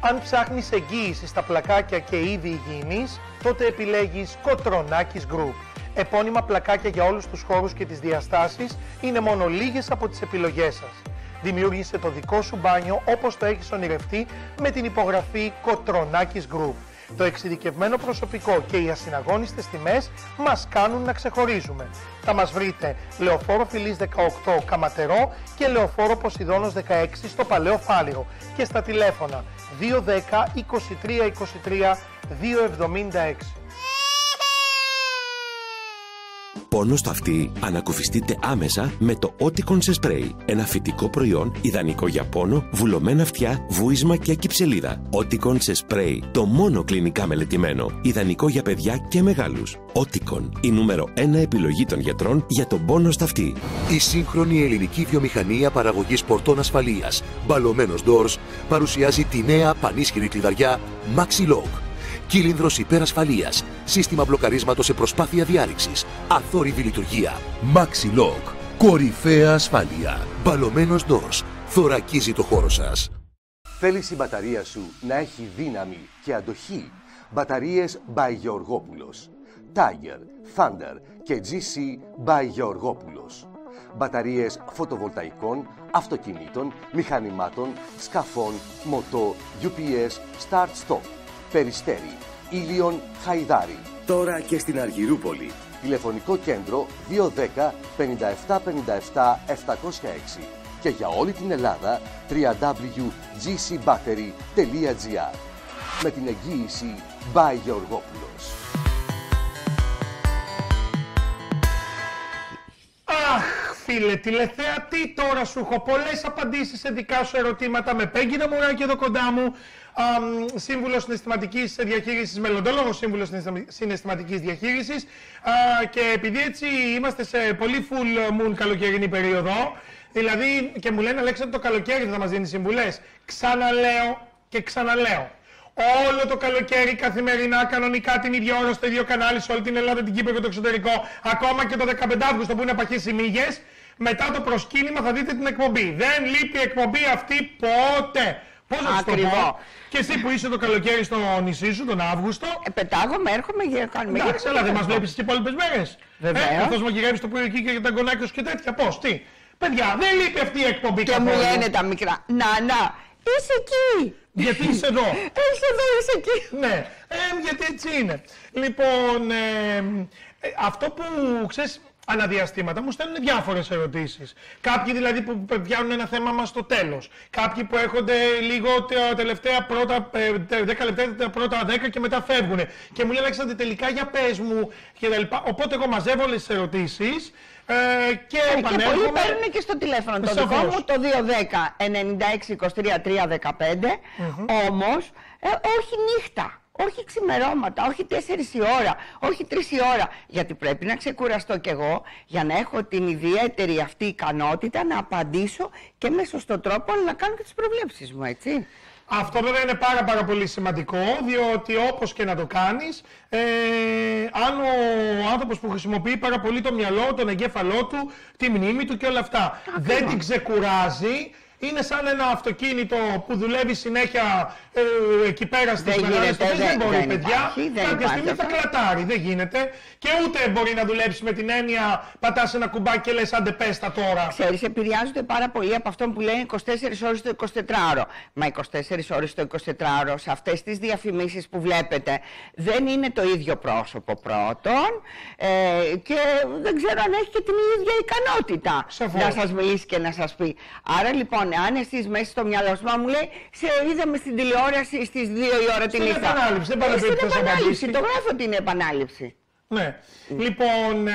Αν ψάχνεις εγγύηση στα πλακάκια και είδη υγιεινής, τότε επιλέγεις Κοτρονάκης Group. Επώνυμα πλακάκια για όλους τους χώρους και τις διαστάσεις είναι μόνο λίγες από τις επιλογές σας. Δημιούργησε το δικό σου μπάνιο όπως το έχεις ονειρευτεί με την υπογραφή Κοτρονάκης Group. Το εξειδικευμένο προσωπικό και οι ασυναγώνιστες τιμές μας κάνουν να ξεχωρίζουμε. Θα μας βρείτε Λεωφόρο Φιλής 18 Καματερό και Λεωφόρο Ποσειδώνος 16 στο Παλαιό Φάληρο και στα τηλέφωνα 210 23 23 276. Πόνο στο αυτί, ανακουφιστείτε άμεσα με το Oticon σε σπρέι. Ένα φυτικό προϊόν ιδανικό για πόνο, βουλωμένα αυτιά, βούισμα και κυψελίδα. Oticon σε σπρέι, το μόνο κλινικά μελετημένο. Ιδανικό για παιδιά και μεγάλους. Oticon, η νούμερο 1 επιλογή των γιατρών για τον πόνο στα αυτί. Η σύγχρονη ελληνική βιομηχανία παραγωγής πορτών ασφαλείας, Μπαλωμένος Doors, παρουσιάζει τη νέα πανίσχυρη κλειδαριά MaxiLock. Κύλινδρος υπερασφαλείας, σύστημα μπλοκαρίσματος σε προσπάθεια διάρρηξης, αθόρυβη λειτουργία. MaxiLock, κορυφαία ασφάλεια. Μπαλωμένος Doors, θωρακίζει το χώρο σας. Θέλεις η μπαταρία σου να έχει δύναμη και αντοχή? Μπαταρίες by Γεωργόπουλος. Tiger, Thunder και GC by Γεωργόπουλος. Μπαταρίες φωτοβολταϊκών, αυτοκινήτων, μηχανημάτων, σκαφών, μοτό, UPS, Start-Stop. Περιστέρι, Ήλιον, Χαϊδάρι. Τώρα και στην Αργυρούπολη. Τηλεφωνικό κέντρο 210 57 57 706 και για όλη την Ελλάδα www.gcbattery.gr με την εγγύηση by Γεωργόπουλος. Αχ, φίλε τηλεθεατή, τώρα σου έχω πολλές απαντήσεις σε δικά σου ερωτήματα με Πέγγινα Μουράκη εδώ κοντά μου. Σύμβουλος συναισθηματικής διαχείρισης, μελλοντόλογος σύμβουλος συναισθηματικής διαχείρισης και επειδή έτσι είμαστε σε πολύ full moon καλοκαιρινή περίοδο, δηλαδή και μου λένε Αλέξανδρο το καλοκαίρι θα μας δίνει συμβουλές, ξαναλέω και ξαναλέω. Όλο το καλοκαίρι, καθημερινά, κανονικά την ίδια ώρα στο ίδιο κανάλι, σε όλη την Ελλάδα, την Κύπρο και το εξωτερικό, ακόμα και το 15 Αύγουστο που είναι παχύς οι μύγες, μετά το προσκύνημα θα δείτε την εκπομπή. Δεν λείπει η εκπομπή αυτή ποτέ. Πώς να σου το πω? Και εσύ που είσαι το καλοκαίρι στο νησί σου, τον Αύγουστο. Πετάγομαι, έρχομαι για να κάνουμε. Εντάξει, αλλά δεν μας βλέπεις και υπόλοιπες μέρες. Βεβαίως. Καθώς μαγειρεύεις το πρωί και τα γκονάκια σου και τέτοια. Πώς, τι. Παιδιά, δεν λείπει αυτή η εκπομπή. Και μου λένε τα μικρά, να, είσαι εκεί. Γιατί είσαι εδώ. Είσαι εδώ, είσαι εκεί. Ναι, γιατί έτσι είναι. Λοιπόν, αυτό που ξέρεις, αναδιαστήματα μου στέλνουν διάφορες ερωτήσεις. Κάποιοι δηλαδή που πιάνουν ένα θέμα μας στο τέλος. Κάποιοι που έρχονται λίγο τα τελευταία πρώτα 10 λεπτά, τα πρώτα 10 και μετά φεύγουν. Και μου λένε Αλέξανδρε τελικά για πες μου κτλ. Οπότε εγώ μαζεύω όλες τις ερωτήσεις και επανέρχομαι. Και πολλοί παίρνουν και στο τηλέφωνο. Το δικό μου το 210-96-23-315. Όμως, όχι νύχτα. Όχι ξημερώματα, όχι 4 η ώρα, όχι 3 η ώρα. Γιατί πρέπει να ξεκουραστώ κι εγώ για να έχω την ιδιαίτερη αυτή ικανότητα να απαντήσω και με σωστό τρόπο, αλλά να κάνω και τις προβλέψεις μου, έτσι. Αυτό βέβαια είναι πάρα πολύ σημαντικό, διότι όπως και να το κάνεις, αν ο άνθρωπος που χρησιμοποιεί πάρα πολύ το μυαλό, τον εγκέφαλό του, τη μνήμη του και όλα αυτά, δεν την ξεκουράζει, είναι σαν ένα αυτοκίνητο που δουλεύει συνέχεια εκεί πέρα στις μεγάλες τοπές. Δεν μπορεί, παιδιά. Κάποια στιγμή θα κλατάρει. Δεν γίνεται. Και ούτε μπορεί να δουλέψει με την έννοια πατάς ένα κουμπάκι και λες άντε πες τα τώρα. Ξέρεις, επηρεάζονται πάρα πολύ από αυτό που λένε 24 ώρες το 24ωρο. Μα 24 ώρες το 24ωρο σε αυτές τις διαφημίσεις που βλέπετε δεν είναι το ίδιο πρόσωπο πρώτον και δεν ξέρω αν έχει και την ίδια ικανότητα να σας μιλήσει και να σας πει. Άρα λοιπόν, αν εσείς μέσα στο μυαλό σου μου λέει, σε είδαμε στην τηλεόραση στις 2 η ώρα τη νύχτα. Στην επανάληψη, δεν παραπέμπει να απαντήσει. Το γράφω ότι είναι επανάληψη. Ναι. Λοιπόν,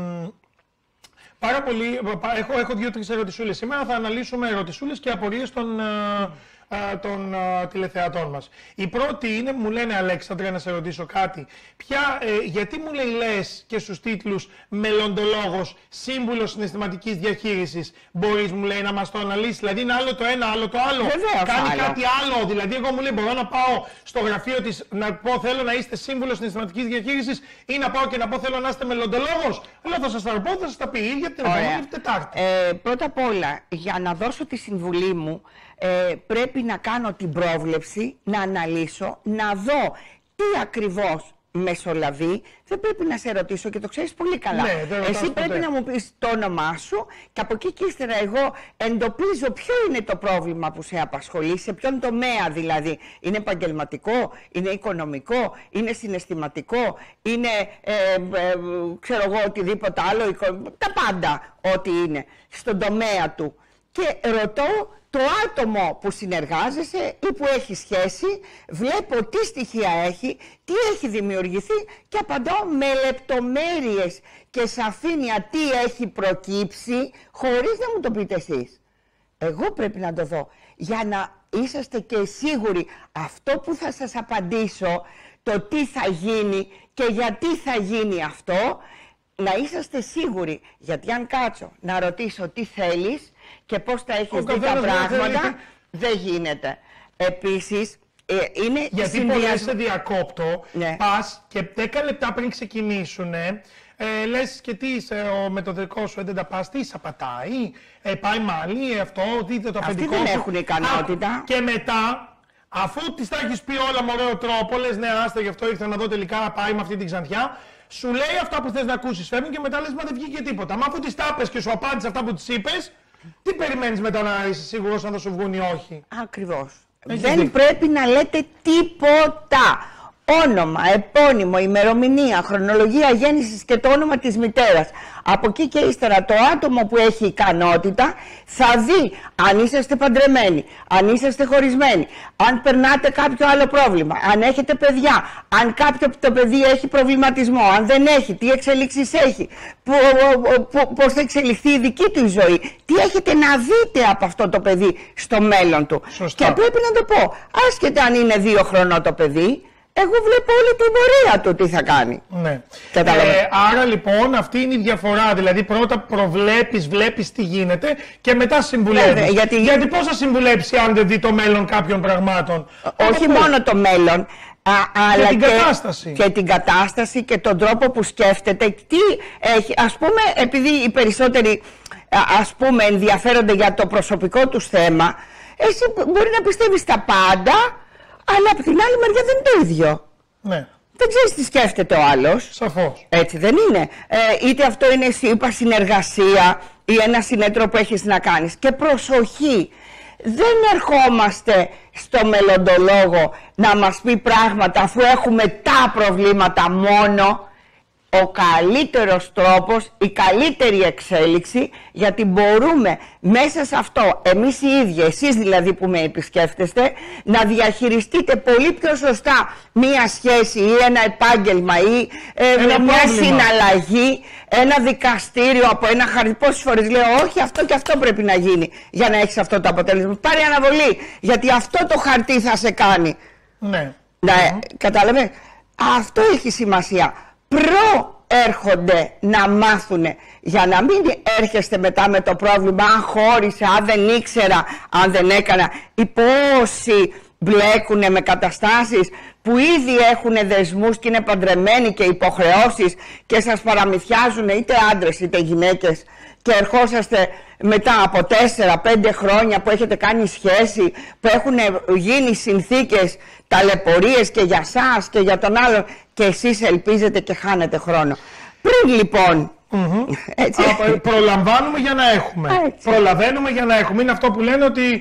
πάρα πολύ, έχω 2-3 ερωτησούλες σήμερα, θα αναλύσουμε ερωτησούλες και απορίες των τηλεθεατών μας. Η πρώτη είναι, μου λένε Αλέξανδρε, να σε ρωτήσω κάτι. Γιατί μου λέει λες και στους τίτλους μελλοντολόγος, σύμβουλος συναισθηματικής διαχείρισης, μπορείς μου λέει να μας το αναλύσεις, δηλαδή είναι άλλο το ένα, άλλο το άλλο. Κάνει κάτι άλλο, δηλαδή εγώ μου λέει μπορώ να πάω στο γραφείο της, να πω θέλω να είστε σύμβουλος συναισθηματικής διαχείρισης ή να πάω και να πω θέλω να είστε μελλοντολόγος. Αλλά θα σας τα πω, θα σας τα πει η ίδια την επόμενη Τετάρτη. Πρώτα απ' όλα, για να δώσω τη συμβουλή μου, πρέπει να κάνω την πρόβλεψη, να αναλύσω, να δω τι ακριβώς μεσολαβεί. Δεν πρέπει να σε ρωτήσω και το ξέρεις πολύ καλά. Εσύ πρέπει να μου πεις το όνομά σου και από εκεί και ύστερα εγώ εντοπίζω ποιο είναι το πρόβλημα που σε απασχολεί, σε ποιον τομέα δηλαδή. Είναι επαγγελματικό, είναι οικονομικό, είναι συναισθηματικό, είναι ξέρω εγώ οτιδήποτε άλλο, τα πάντα ό,τι είναι στον τομέα του. Και ρωτώ το άτομο που συνεργάζεσαι ή που έχει σχέση, βλέπω τι στοιχεία έχει, τι έχει δημιουργηθεί και απαντάω με λεπτομέρειες και σαφήνεια τι έχει προκύψει, χωρίς να μου το πείτε εσείς. Εγώ πρέπει να το δω, για να είσαστε και σίγουροι αυτό που θα σας απαντήσω, το τι θα γίνει και γιατί θα γίνει αυτό, να είσαστε σίγουροι. Γιατί αν κάτσω να ρωτήσω τι θέλεις και πώς τα έχεις δει τα πράγματα, δεν γίνεται. Επίσης, είναι γιατί πολλές σε διακόπτω, πας και 10 λεπτά πριν ξεκινήσουν, λες και τι με το δικό σου δεν τα πας, τι σαπατάει, πάει μαλλί, αυτό, δείτε το αφεντικό σου. Αυτοί δεν έχουν ικανότητα. Και μετά, αφού τις τα έχεις πει όλα με ωραίο τρόπο, λες ναι άστα γι' αυτό ήρθα να δω τελικά πάει με αυτή την ξανθιά, σου λέει αυτά που θες να ακούσεις, φεύγουν και μετά λες μα δεν βγήκε τίποτα. Μα αφού τις τάπες και σου απάντησε αυτά που τις είπες, τι περιμένεις μετά να είσαι σίγουρος αν θα σου βγουν ή όχι. Ακριβώς. Δεν πρέπει να λέτε τίποτα. Όνομα, επώνυμο, ημερομηνία, χρονολογία γέννησης και το όνομα της μητέρας. Από εκεί και ύστερα το άτομο που έχει ικανότητα θα δει αν είσαστε παντρεμένοι, αν είσαστε χωρισμένοι, αν περνάτε κάποιο άλλο πρόβλημα, αν έχετε παιδιά, αν κάποιο το παιδί έχει προβληματισμό, αν δεν έχει, τι εξελίξεις έχει, πώς θα εξελιχθεί η δική του η ζωή, τι έχετε να δείτε από αυτό το παιδί στο μέλλον του. Σωστά. Και πρέπει να το πω, άσχετα αν είναι 2 χρονών το παιδί, εγώ βλέπω όλη την πορεία του τι θα κάνει. Ναι. Άρα λοιπόν αυτή είναι η διαφορά. Δηλαδή πρώτα προβλέπεις, βλέπεις τι γίνεται και μετά συμβουλεύεις. Γιατί πώς θα συμβουλέψει αν δεν δει το μέλλον κάποιων πραγμάτων. Όχι μόνο το μέλλον, αλλά την κατάσταση. Και την κατάσταση και τον τρόπο που σκέφτεται. Τι έχει, ας πούμε, επειδή οι περισσότεροι ας πούμε ενδιαφέρονται για το προσωπικό τους θέμα, εσύ μπορεί να πιστεύεις τα πάντα, αλλά από την άλλη μεριά δεν είναι το ίδιο. Ναι. Δεν ξέρεις τι σκέφτεται ο άλλος. Σαφώς. Έτσι δεν είναι. Είτε αυτό είναι συνεργασία ή ένα συνέτρο που έχεις να κάνεις. Και προσοχή, δεν ερχόμαστε στο μελλοντολόγο να μας πει πράγματα αφού έχουμε τα προβλήματα μόνο. Ο καλύτερος τρόπος, η καλύτερη εξέλιξη, γιατί μπορούμε μέσα σε αυτό, εμείς οι ίδιοι, εσείς δηλαδή που με επισκέφτεστε, να διαχειριστείτε πολύ πιο σωστά μία σχέση ή ένα επάγγελμα ή μια συναλλαγή, ένα δικαστήριο από ένα χαρτί. Πόσες φορές λέω όχι, αυτό και αυτό πρέπει να γίνει για να έχεις αυτό το αποτέλεσμα. Πάρε αναβολή, γιατί αυτό το χαρτί θα σε κάνει. Ναι. Κατάλαβε, αυτό έχει σημασία. Έρχονται να μάθουν, για να μην έρχεστε μετά με το πρόβλημα αν χώρισε, αν δεν ήξερα, αν δεν έκανα. Οι πόσοι μπλέκουνε με καταστάσεις που ήδη έχουν δεσμούς και είναι παντρεμένοι και υποχρεώσεις και σας παραμυθιάζουν είτε άντρες είτε γυναίκες και ερχόσαστε μετά από 4-5 χρόνια που έχετε κάνει σχέση, που έχουν γίνει συνθήκες, ταλαιπωρίες και για σας και για τον άλλον και εσείς ελπίζετε και χάνετε χρόνο. Πριν λοιπόν... Έτσι. Προλαμβάνουμε για να έχουμε. Έτσι. Προλαβαίνουμε για να έχουμε. Είναι αυτό που λένε ότι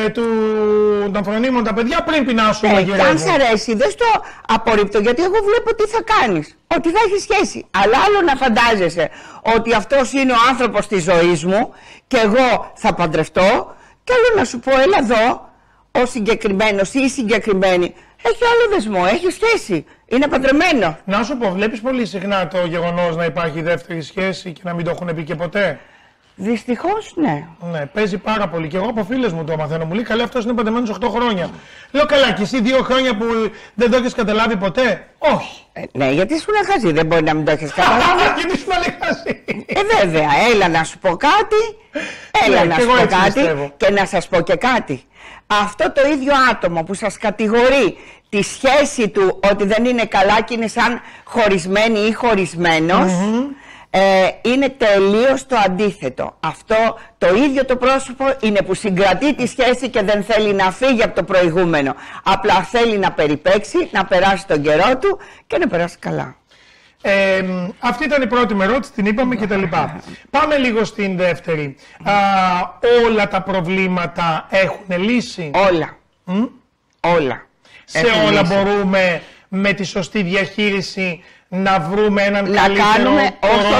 των φρονίμων τα παιδιά πριν πεινάσουν να γυρεύουν. Αν σ' αρέσει, δεν στο απορρίπτω, γιατί εγώ βλέπω τι θα κάνεις. Ότι θα έχει σχέση. Αλλά άλλο να φαντάζεσαι ότι αυτός είναι ο άνθρωπος της ζωής μου και εγώ θα παντρευτώ, και άλλο να σου πω, έλα εδώ, ο συγκεκριμένος ή η συγκεκριμένη έχει άλλο δεσμό, έχει σχέση, είναι παντρεμένο. Να σου πω, βλέπεις πολύ συχνά το γεγονός να υπάρχει δεύτερη σχέση και να μην το έχουν πει και ποτέ. Δυστυχώς, ναι. Ναι, παίζει πάρα πολύ. Και εγώ από φίλες μου το μαθαίνω. Μου λέει καλή, αυτός είναι παντρεμένος 8 χρόνια. Λέω καλά, και εσύ 2 χρόνια που δεν το έχεις καταλάβει ποτέ. Όχι. Ναι, γιατί ήσουν χαζή, δεν μπορεί να μην το έχεις καταλάβει. Γιατί ήσουν χαζή. Βέβαια, έλα να σου πω κάτι. Έλα να σου πω κάτι και να σας πω και κάτι. Αυτό το ίδιο άτομο που σας κατηγορεί τη σχέση του ότι δεν είναι καλά και είναι σαν χωρισμένη ή χωρισμένος, είναι τελείως το αντίθετο. Αυτό το ίδιο το πρόσωπο είναι που συγκρατεί τη σχέση και δεν θέλει να φύγει από το προηγούμενο. Απλά θέλει να περιπέξει, να περάσει τον καιρό του και να περάσει καλά. Αυτή ήταν η πρώτη με ερώτηση, την είπαμε και τα λοιπά. Πάμε λίγο στην δεύτερη. Όλα τα προβλήματα έχουν λύση? Όλα. Όλα. Σε όλα λύση. Μπορούμε με τη σωστή διαχείριση να βρούμε έναν καλύτερο κάνουμε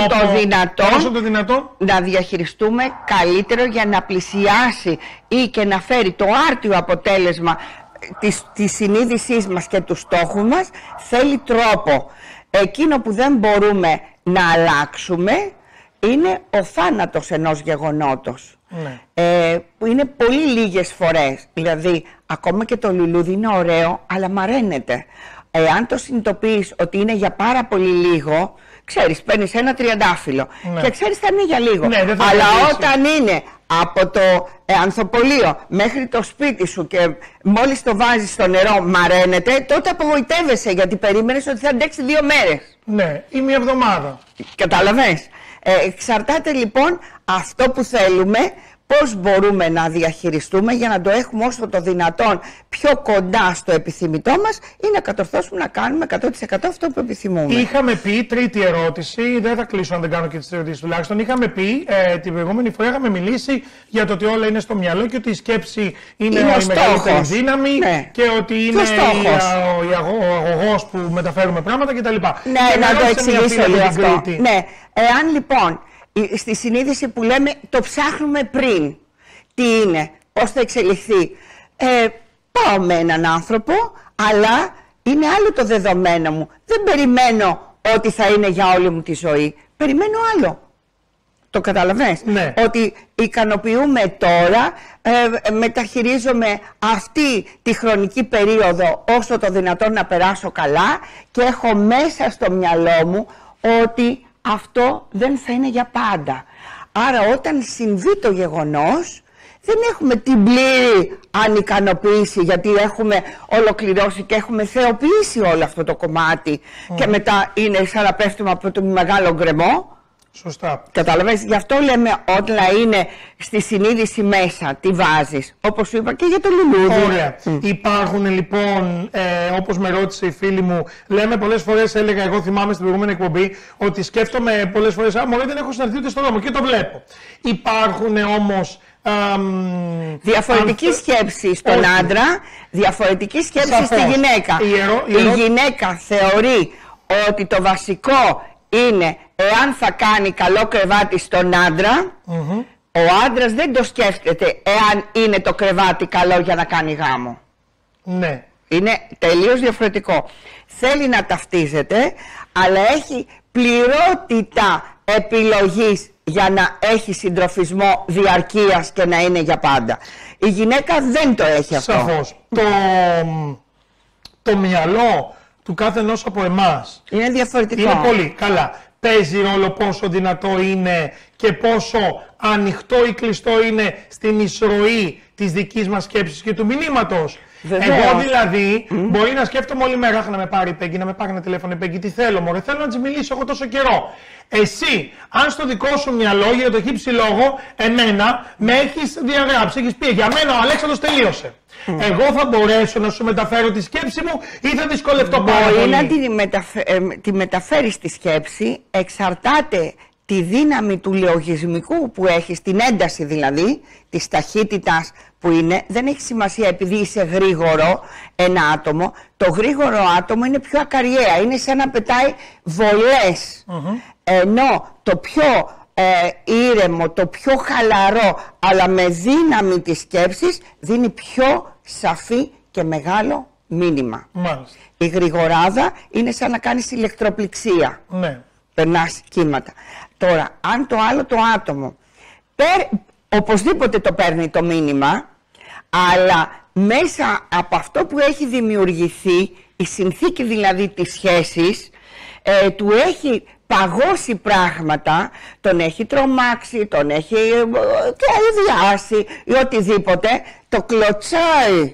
όσο το δυνατόν να διαχειριστούμε καλύτερο για να πλησιάσει ή και να φέρει το άρτιο αποτέλεσμα της συνείδησής μας και του στόχου μας. Θέλει τρόπο. Εκείνο που δεν μπορούμε να αλλάξουμε είναι ο θάνατος ενός γεγονότος. Ναι. Που είναι πολύ λίγες φορές. Δηλαδή, ακόμα και το λουλούδι είναι ωραίο, αλλά μαραίνεται. Αν το συνειδητοποιείς ότι είναι για πάρα πολύ λίγο, ξέρεις, παίρνεις ένα τριαντάφυλλο και ξέρεις θα είναι για λίγο. Αλλά όταν είναι από το ανθοπολείο μέχρι το σπίτι σου και μόλις το βάζεις στο νερό μαραίνεται, τότε απογοητεύεσαι γιατί περίμενες ότι θα αντέξει 2 μέρες. Ναι, ή 1 εβδομάδα. Καταλαβες. Εξαρτάται λοιπόν αυτό που θέλουμε, πώς μπορούμε να διαχειριστούμε για να το έχουμε όσο το δυνατόν πιο κοντά στο επιθυμητό μας ή να κατορθώσουμε να κάνουμε 100% αυτό που επιθυμούμε. Είχαμε πει, τρίτη ερώτηση, δεν θα κλείσω αν δεν κάνω και τις ερωτήσεις τουλάχιστον, είχαμε πει την προηγούμενη φορά, είχαμε μιλήσει για το ότι όλα είναι στο μυαλό και ότι η σκέψη είναι η μεγαλύτερη δύναμη και ότι είναι ο αγωγός που μεταφέρουμε πράγματα κτλ. Ναι, να το εξηγήσω λίγο αυτό. Ναι, εάν λοιπόν στη συνείδηση που λέμε το ψάχνουμε πριν. Τι είναι, πώς θα εξελιχθεί. Πάω με έναν άνθρωπο, αλλά είναι άλλο το δεδομένο μου. Δεν περιμένω ότι θα είναι για όλη μου τη ζωή. Περιμένω άλλο. Το καταλαβαίνεις. Ναι. Ότι ικανοποιούμε τώρα, μεταχειρίζομαι αυτή τη χρονική περίοδο όσο το δυνατόν να περάσω καλά και έχω μέσα στο μυαλό μου ότι αυτό δεν θα είναι για πάντα. Άρα όταν συμβεί το γεγονός δεν έχουμε την πλήρη ανικανοποίηση γιατί έχουμε ολοκληρώσει και έχουμε θεοποιήσει όλο αυτό το κομμάτι και μετά είναι σαν να πέφτουμε από το μεγάλο γκρεμό. Σωστά. Καταλαβαίνεις, γι' αυτό λέμε όταν είναι στη συνείδηση μέσα, τι βάζεις, όπως σου είπα και για το λουλούδι. Ωραία. Υπάρχουν λοιπόν, όπως με ρώτησε η φίλη μου, λέμε πολλές φορές, έλεγα εγώ θυμάμαι στην προηγούμενη εκπομπή, ότι σκέφτομαι πολλές φορές, μωρέ δεν έχω συναντηθεί ούτε στον δρόμο και το βλέπω. Υπάρχουν όμως διαφορετική σκέψη στον άντρα, διαφορετική σκέψη στη γυναίκα. Η γυναίκα θεωρεί ότι το βασικό είναι εάν θα κάνει καλό κρεβάτι στον άντρα, ο άντρας δεν το σκέφτεται εάν είναι το κρεβάτι καλό για να κάνει γάμο. Ναι. Είναι τελείως διαφορετικό. Θέλει να ταυτίζεται, αλλά έχει πληρότητα επιλογής για να έχει συντροφισμό διαρκείας και να είναι για πάντα. Η γυναίκα δεν το έχει αυτό. Σαφώς. Το μυαλό του κάθε ενός από εμάς είναι διαφορετικό. Είναι πολύ καλά. Παίζει ρόλο πόσο δυνατό είναι και πόσο ανοιχτό ή κλειστό είναι στην εισρωή της δικής μας σκέψης και του μηνύματος. Εγώ δηλαδή μπορεί να σκέφτομαι όλη μέρα να με πάρει η Πέγγι, να με πάρει ένα τηλέφωνο η Πέγγι, τι θέλω μωρέ, θέλω να της μιλήσω εγώ τόσο καιρό. Εσύ, αν στο δικό σου μυαλό για το χύψη λόγο, εμένα με έχεις διαγράψει, έχεις πει για μένα ο Αλέξανδρος τελείωσε. Εγώ θα μπορέσω να σου μεταφέρω τη σκέψη μου ή θα δυσκολευτώ πάρα πολύ. Μπορεί να τη μεταφέρεις στη σκέψη, εξαρτάται τη δύναμη του λεωγισμικού που έχεις, την ένταση δηλαδή, της ταχύτητας που είναι, δεν έχει σημασία επειδή είσαι γρήγορο ένα άτομο, το γρήγορο άτομο είναι πιο ακαριέα, είναι σαν να πετάει βολές, ενώ το πιο ήρεμο, το πιο χαλαρό, αλλά με δύναμη της σκέψης, δίνει πιο σαφή και μεγάλο μήνυμα. Μάλιστα. Η γρηγοράδα είναι σαν να κάνεις ηλεκτροπληξία. Ναι. Περνάς κύματα. Τώρα, αν το άλλο το άτομο οπωσδήποτε το παίρνει το μήνυμα, αλλά μέσα από αυτό που έχει δημιουργηθεί, η συνθήκη δηλαδή της σχέσης, του έχει παγώσει πράγματα, τον έχει τρομάξει, τον έχει διάσει ή οτιδήποτε, το κλωτσάει.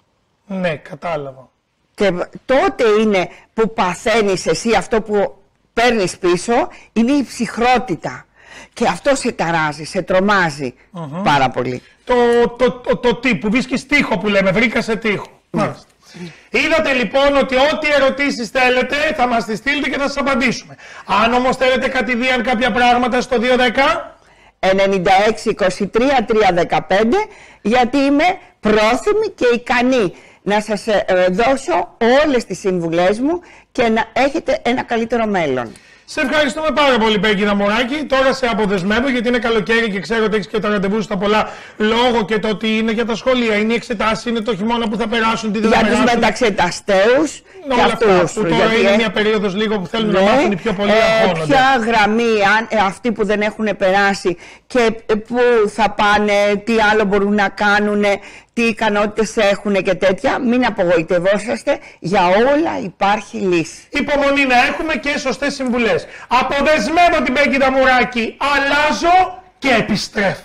Ναι, κατάλαβα. Και τότε είναι που παθαίνεις εσύ αυτό που παίρνεις πίσω, είναι η ψυχρότητα. Και αυτό σε ταράζει, σε τρομάζει πάρα πολύ. Το τι που βρίσκεις τοίχο που λέμε, βρήκα σε τοίχο. Μάλιστα. Είδατε λοιπόν ότι ό,τι ερωτήσεις θέλετε θα μας τις στείλετε και θα σας απαντήσουμε. Αν όμως θέλετε κατηδίαν κάποια πράγματα στο 210... 96-23-315, γιατί είμαι πρόθυμη και ικανή να σας δώσω όλες τις συμβουλές μου και να έχετε ένα καλύτερο μέλλον. Σε ευχαριστούμε πάρα πολύ, Πέγγινα Μωράκη. Τώρα σε αποδεσμεύω γιατί είναι καλοκαίρι και ξέρω ότι έχεις και τα ραντεβού στα πολλά λόγω και το ότι είναι για τα σχολεία. Είναι οι εξετάσεις, είναι το χειμώνα που θα περάσουν, τι δεν θα περάσουν. Για τους μεταξεταστέους και αυτούς. Που τώρα είναι μια περίοδος λίγο που θέλουν να μάθουν οι πιο πολλοί αγχώνονται. Ποια γραμμή, αυτοί που δεν έχουν περάσει και πού θα πάνε, τι άλλο μπορούν να κάνουν, τι ικανότητες έχουν και τέτοια, μην απογοητευόσαστε, για όλα υπάρχει λύση. Υπομονή να έχουμε και σωστές συμβουλές. Αποδεσμεύω την Πέγγινα Μουράκη, αλλάζω και επιστρέφω.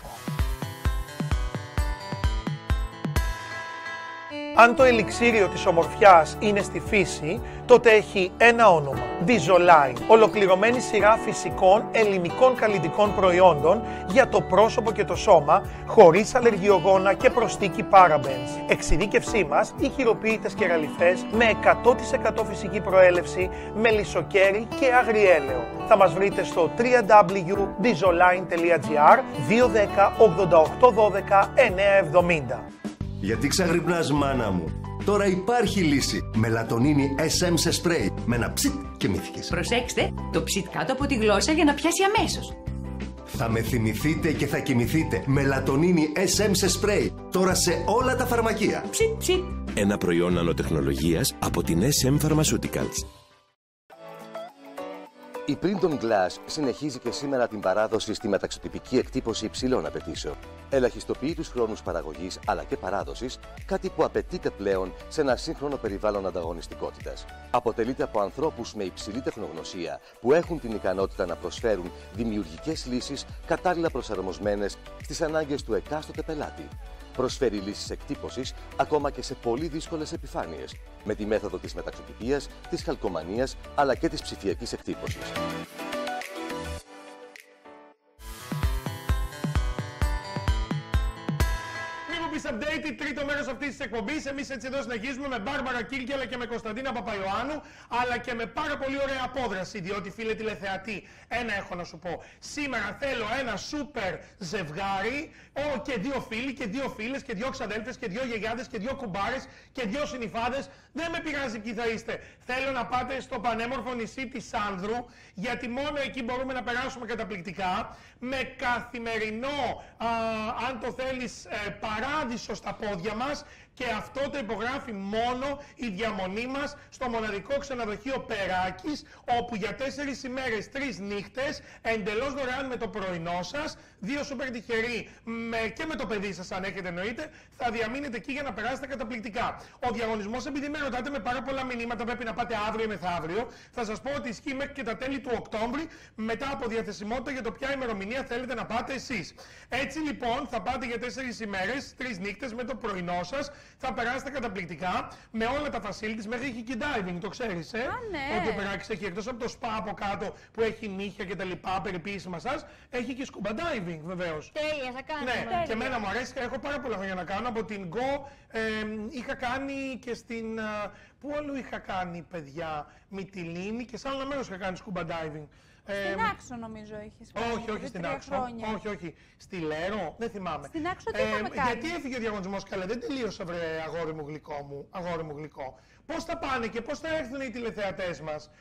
Αν το ελιξίριο της ομορφιάς είναι στη φύση, τότε έχει ένα όνομα, Visoline. Ολοκληρωμένη σειρά φυσικών ελληνικών καλλιτικών προϊόντων για το πρόσωπο και το σώμα, χωρίς αλλεργιογόνα και προστίκη parabens. Εξειδίκευσή μας, οι χειροποίητες κεραλιφές με 100% φυσική προέλευση, μελισσοκέρι και αγριέλαιο. Θα μας βρείτε στο www.visoline.gr 210 88 12 970. Γιατί ξαγρυπνάς, μάνα μου? Τώρα υπάρχει λύση. Μελατονίνη SM σε σπρέι. Με ένα ψιτ και μύθηκες. Προσέξτε, το ψιτ κάτω από τη γλώσσα για να πιάσει αμέσως. Θα με θυμηθείτε και θα κοιμηθείτε. Μελατονίνη SM σε σπρέι. Τώρα σε όλα τα φαρμακεία. Ψιτ, ψιτ. Ένα προϊόν νανοτεχνολογίας από την SM Pharmaceuticals. Η Printon Glass συνεχίζει και σήμερα την παράδοση στη μεταξωτυπική εκτύπωση υψηλών απαιτήσεων. Ελαχιστοποιεί τους χρόνους παραγωγής αλλά και παράδοσης, κάτι που απαιτείται πλέον σε ένα σύγχρονο περιβάλλον ανταγωνιστικότητας. Αποτελείται από ανθρώπους με υψηλή τεχνογνωσία που έχουν την ικανότητα να προσφέρουν δημιουργικές λύσεις κατάλληλα προσαρμοσμένες στις ανάγκες του εκάστοτε πελάτη. Προσφέρει λύσεις εκτύπωσης ακόμα και σε πολύ δύσκολες επιφάνειες, με τη μέθοδο της μεταξωτυπίας, της χαλκομανίας αλλά και της ψηφιακής εκτύπωσης. Update, τρίτο μέρος αυτής της εκπομπής. Εμείς έτσι εδώ συνεχίζουμε με Μπάρμπαρα Κίρκη αλλά και με Κωνσταντίνα Παπαϊωάννου, αλλά και με πάρα πολύ ωραία απόδραση, διότι φίλε τηλεθεατή, ένα έχω να σου πω. Σήμερα θέλω ένα σούπερ ζευγάρι, και δύο φίλοι και δύο φίλες και δύο ξαδέλφες και δύο γιαγιάδες και δύο κουμπάρες και δύο συνυφάδες. Δεν με πειράζει ποιοι θα είστε. Θέλω να πάτε στο πανέμορφο νησί της Άνδρου, γιατί μόνο εκεί μπορούμε να περάσουμε καταπληκτικά, με καθημερινό, αν το θέλεις, παράδεισο στα πόδια μας, και αυτό το υπογράφει μόνο η διαμονή μας στο μοναδικό ξενοδοχείο Περάκης, όπου για 4 ημέρες, 3 νύχτες, εντελώς δωρεάν με το πρωινό σας, δύο σούπερ τυχεροί και με το παιδί σας, αν έχετε εννοείται, θα διαμείνετε εκεί για να περάσετε καταπληκτικά. Ο διαγωνισμός, επειδή με ρωτάτε με πάρα πολλά μηνύματα, πρέπει να πάτε αύριο ή μεθαύριο, θα σας πω ότι ισχύει μέχρι και τα τέλη του Οκτώβρη, μετά από διαθεσιμότητα για το ποια ημερομηνία θέλετε να πάτε εσείς. Έτσι λοιπόν θα πάτε για 4 ημέρες, 3 νύχτες με το πρωινό σας. Θα περάσετε καταπληκτικά με όλα τα facilities, μέχρι έχει και diving, το ξέρεις, ναι. Ότι ο Περάκης έχει, εκτός από το spa από κάτω που έχει νύχια και τα λοιπά, περιποίηση μασάζ, έχει και scuba diving βεβαίως. Τέλεια, θα κάνουμε. Ναι, και εμένα μου αρέσει, έχω πάρα πολλά χρόνια να κάνω. Από την Go είχα κάνει και στην... Πού αλλού είχα κάνει, παιδιά, Μυτιλίνη, και σε άλλο μέρος είχα κάνει scuba diving. Στην Άξο νομίζω είχες κάνει. Όχι στην Άξο. Όχι. Στη Λέρο, δεν θυμάμαι. Στην Άξο τι είχαμε κάνει. Γιατί έφυγε ο διαγωνισμός, καλά, δεν τελείωσα, βρε αγόρι μου γλυκό μου, αγόρι μου γλυκό. Πώς θα πάνε και πώς θα έρθουν οι τηλεθεατές μας.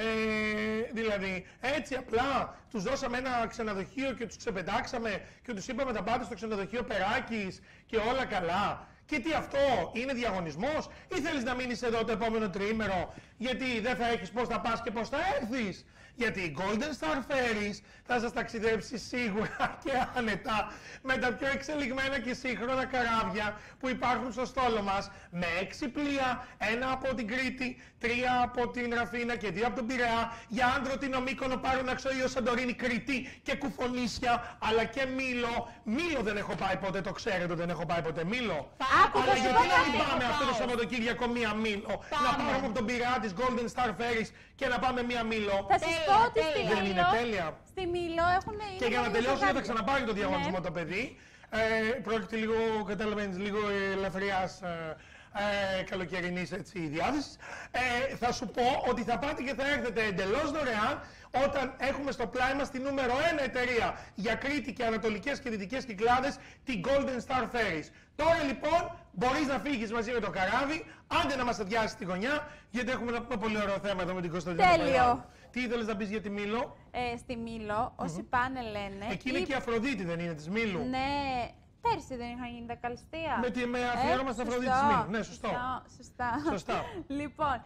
Δηλαδή, έτσι απλά τους δώσαμε ένα ξενοδοχείο και τους ξεπετάξαμε και τους είπαμε να πάτε στο ξενοδοχείο Περάκης και όλα καλά. Και τι αυτό, είναι διαγωνισμός, ή θέλεις να μείνεις εδώ το επόμενο τριήμερο, γιατί δεν θα έχεις πώς θα πας και πώς θα έρθεις. Γιατί η Golden Star Ferries θα σας ταξιδέψει σίγουρα και άνετα με τα πιο εξελιγμένα και σύγχρονα καράβια που υπάρχουν στο στόλο μας, με 6 πλοία, 1 από την Κρήτη, 3 από την Ραφίνα και 2 από τον Πειραιά, για Άνδρο, την Ομύκονο, Πάρουν, Αξοείο, Σαντορίνη, Κρήτη και Κουφονίσια, αλλά και Μήλο. Μήλο δεν έχω πάει ποτέ, το ξέρετε, δεν έχω πάει ποτέ Μήλο. Αλλά γιατί να μην πάμε αυτό το Σαββατοκύριακο μία Μήλο, να πάρουμε από τον Πειραιά της Golden Star Ferries και να πάμε μία Μήλο. Θα σας πω ότι Δεν είναι τέλεια. στη Μήλο έχουν. Και για να τελειώσω, γιατί θα ξαναπάρει το διαγωνισμό το παιδί. Πρόκειται λίγο, καταλαβαίνεις, λίγο ελαφριάς καλοκαιρινής διάθεσης. Θα σου πω ότι θα πάτε και θα έρθετε εντελώς δωρεάν όταν έχουμε στο πλάι μας τη νούμερο 1 εταιρεία για Κρήτη και Ανατολικές και Δυτικές Κυκλάδες, την Golden Star Ferries. Τώρα λοιπόν μπορείς να φύγεις μαζί με το καράβι, άντε να μας αδειάσει στη γωνιά, γιατί έχουμε ένα πολύ ωραίο θέμα εδώ με την Κωνσταντίνα. Τέλειο. Τι ήθελες να πεις για τη Μήλο? Στη Μήλο, όσοι πάνε λένε. Εκεί είναι και η Αφροδίτη, δεν είναι, της Μήλου? Ναι, πέρσι δεν είχαν γίνει τα καλυστία. Με αφιέρωμα στην Αφροδίτη της Μήλου. Ναι, σωστό. Σωστά. Λοιπόν,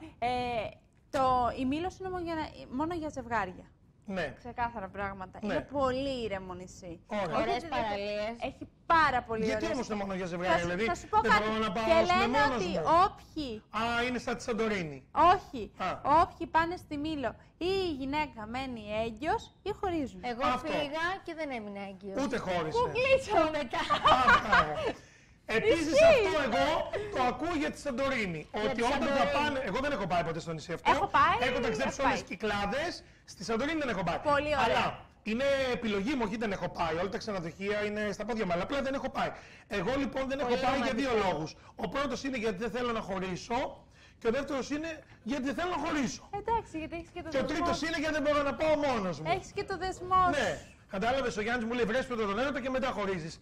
η Μήλος είναι μόνο για ζευγάρια. Ναι. Ξεκάθαρα πράγματα. Ναι. Είναι πολύ ήρεμο νησί. Ωραίες παραλίες. Έχει πάρα πολύ ωραίες. Γιατί όμως είναι μόνο για ζευγάρια, δηλαδή? Θα σου πω κάτι. Και λένε ότι όποιοι. Είναι σαν τη Σαντορίνη. Όχι. Όποιοι πάνε στη Μήλο ή η γυναίκα μένει έγκυος ή χωρίζουν. Εγώ πήγα και δεν έμεινα έγκυος. Ούτε χώρισε. Κουκλίσω μετά. Επίσης αυτό εγώ το ακούω για τη Σαντορίνη. Ότι όταν θα πάνε. Εγώ δεν έχω πάει ποτέ στο νησί αυτό. Έχω πάει. Έχω ταξιδέψει όλες τις Κυκλάδες. Στη Σαντορίνη δεν έχω πάει. Πολύ ωραία. Αλλά είναι επιλογή μου, όχι δεν έχω πάει. Όλα τα ξενοδοχεία είναι στα πόδια μου, αλλά απλά δεν έχω πάει. Εγώ λοιπόν δεν έχω πάει για δύο λόγους. Ο πρώτος είναι γιατί δεν θέλω να χωρίσω. Και ο δεύτερος είναι γιατί δεν θέλω να χωρίσω. Εντάξει, γιατί έχεις και το δεσμό. Και ο τρίτος είναι γιατί δεν μπορώ να πάω μόνος μου. Έχεις και το δεσμό. Ναι. Κατάλαβες, ο Γιάννης μου λέει βρες πρώτα τον έρωτα και μετά χωρίζεις.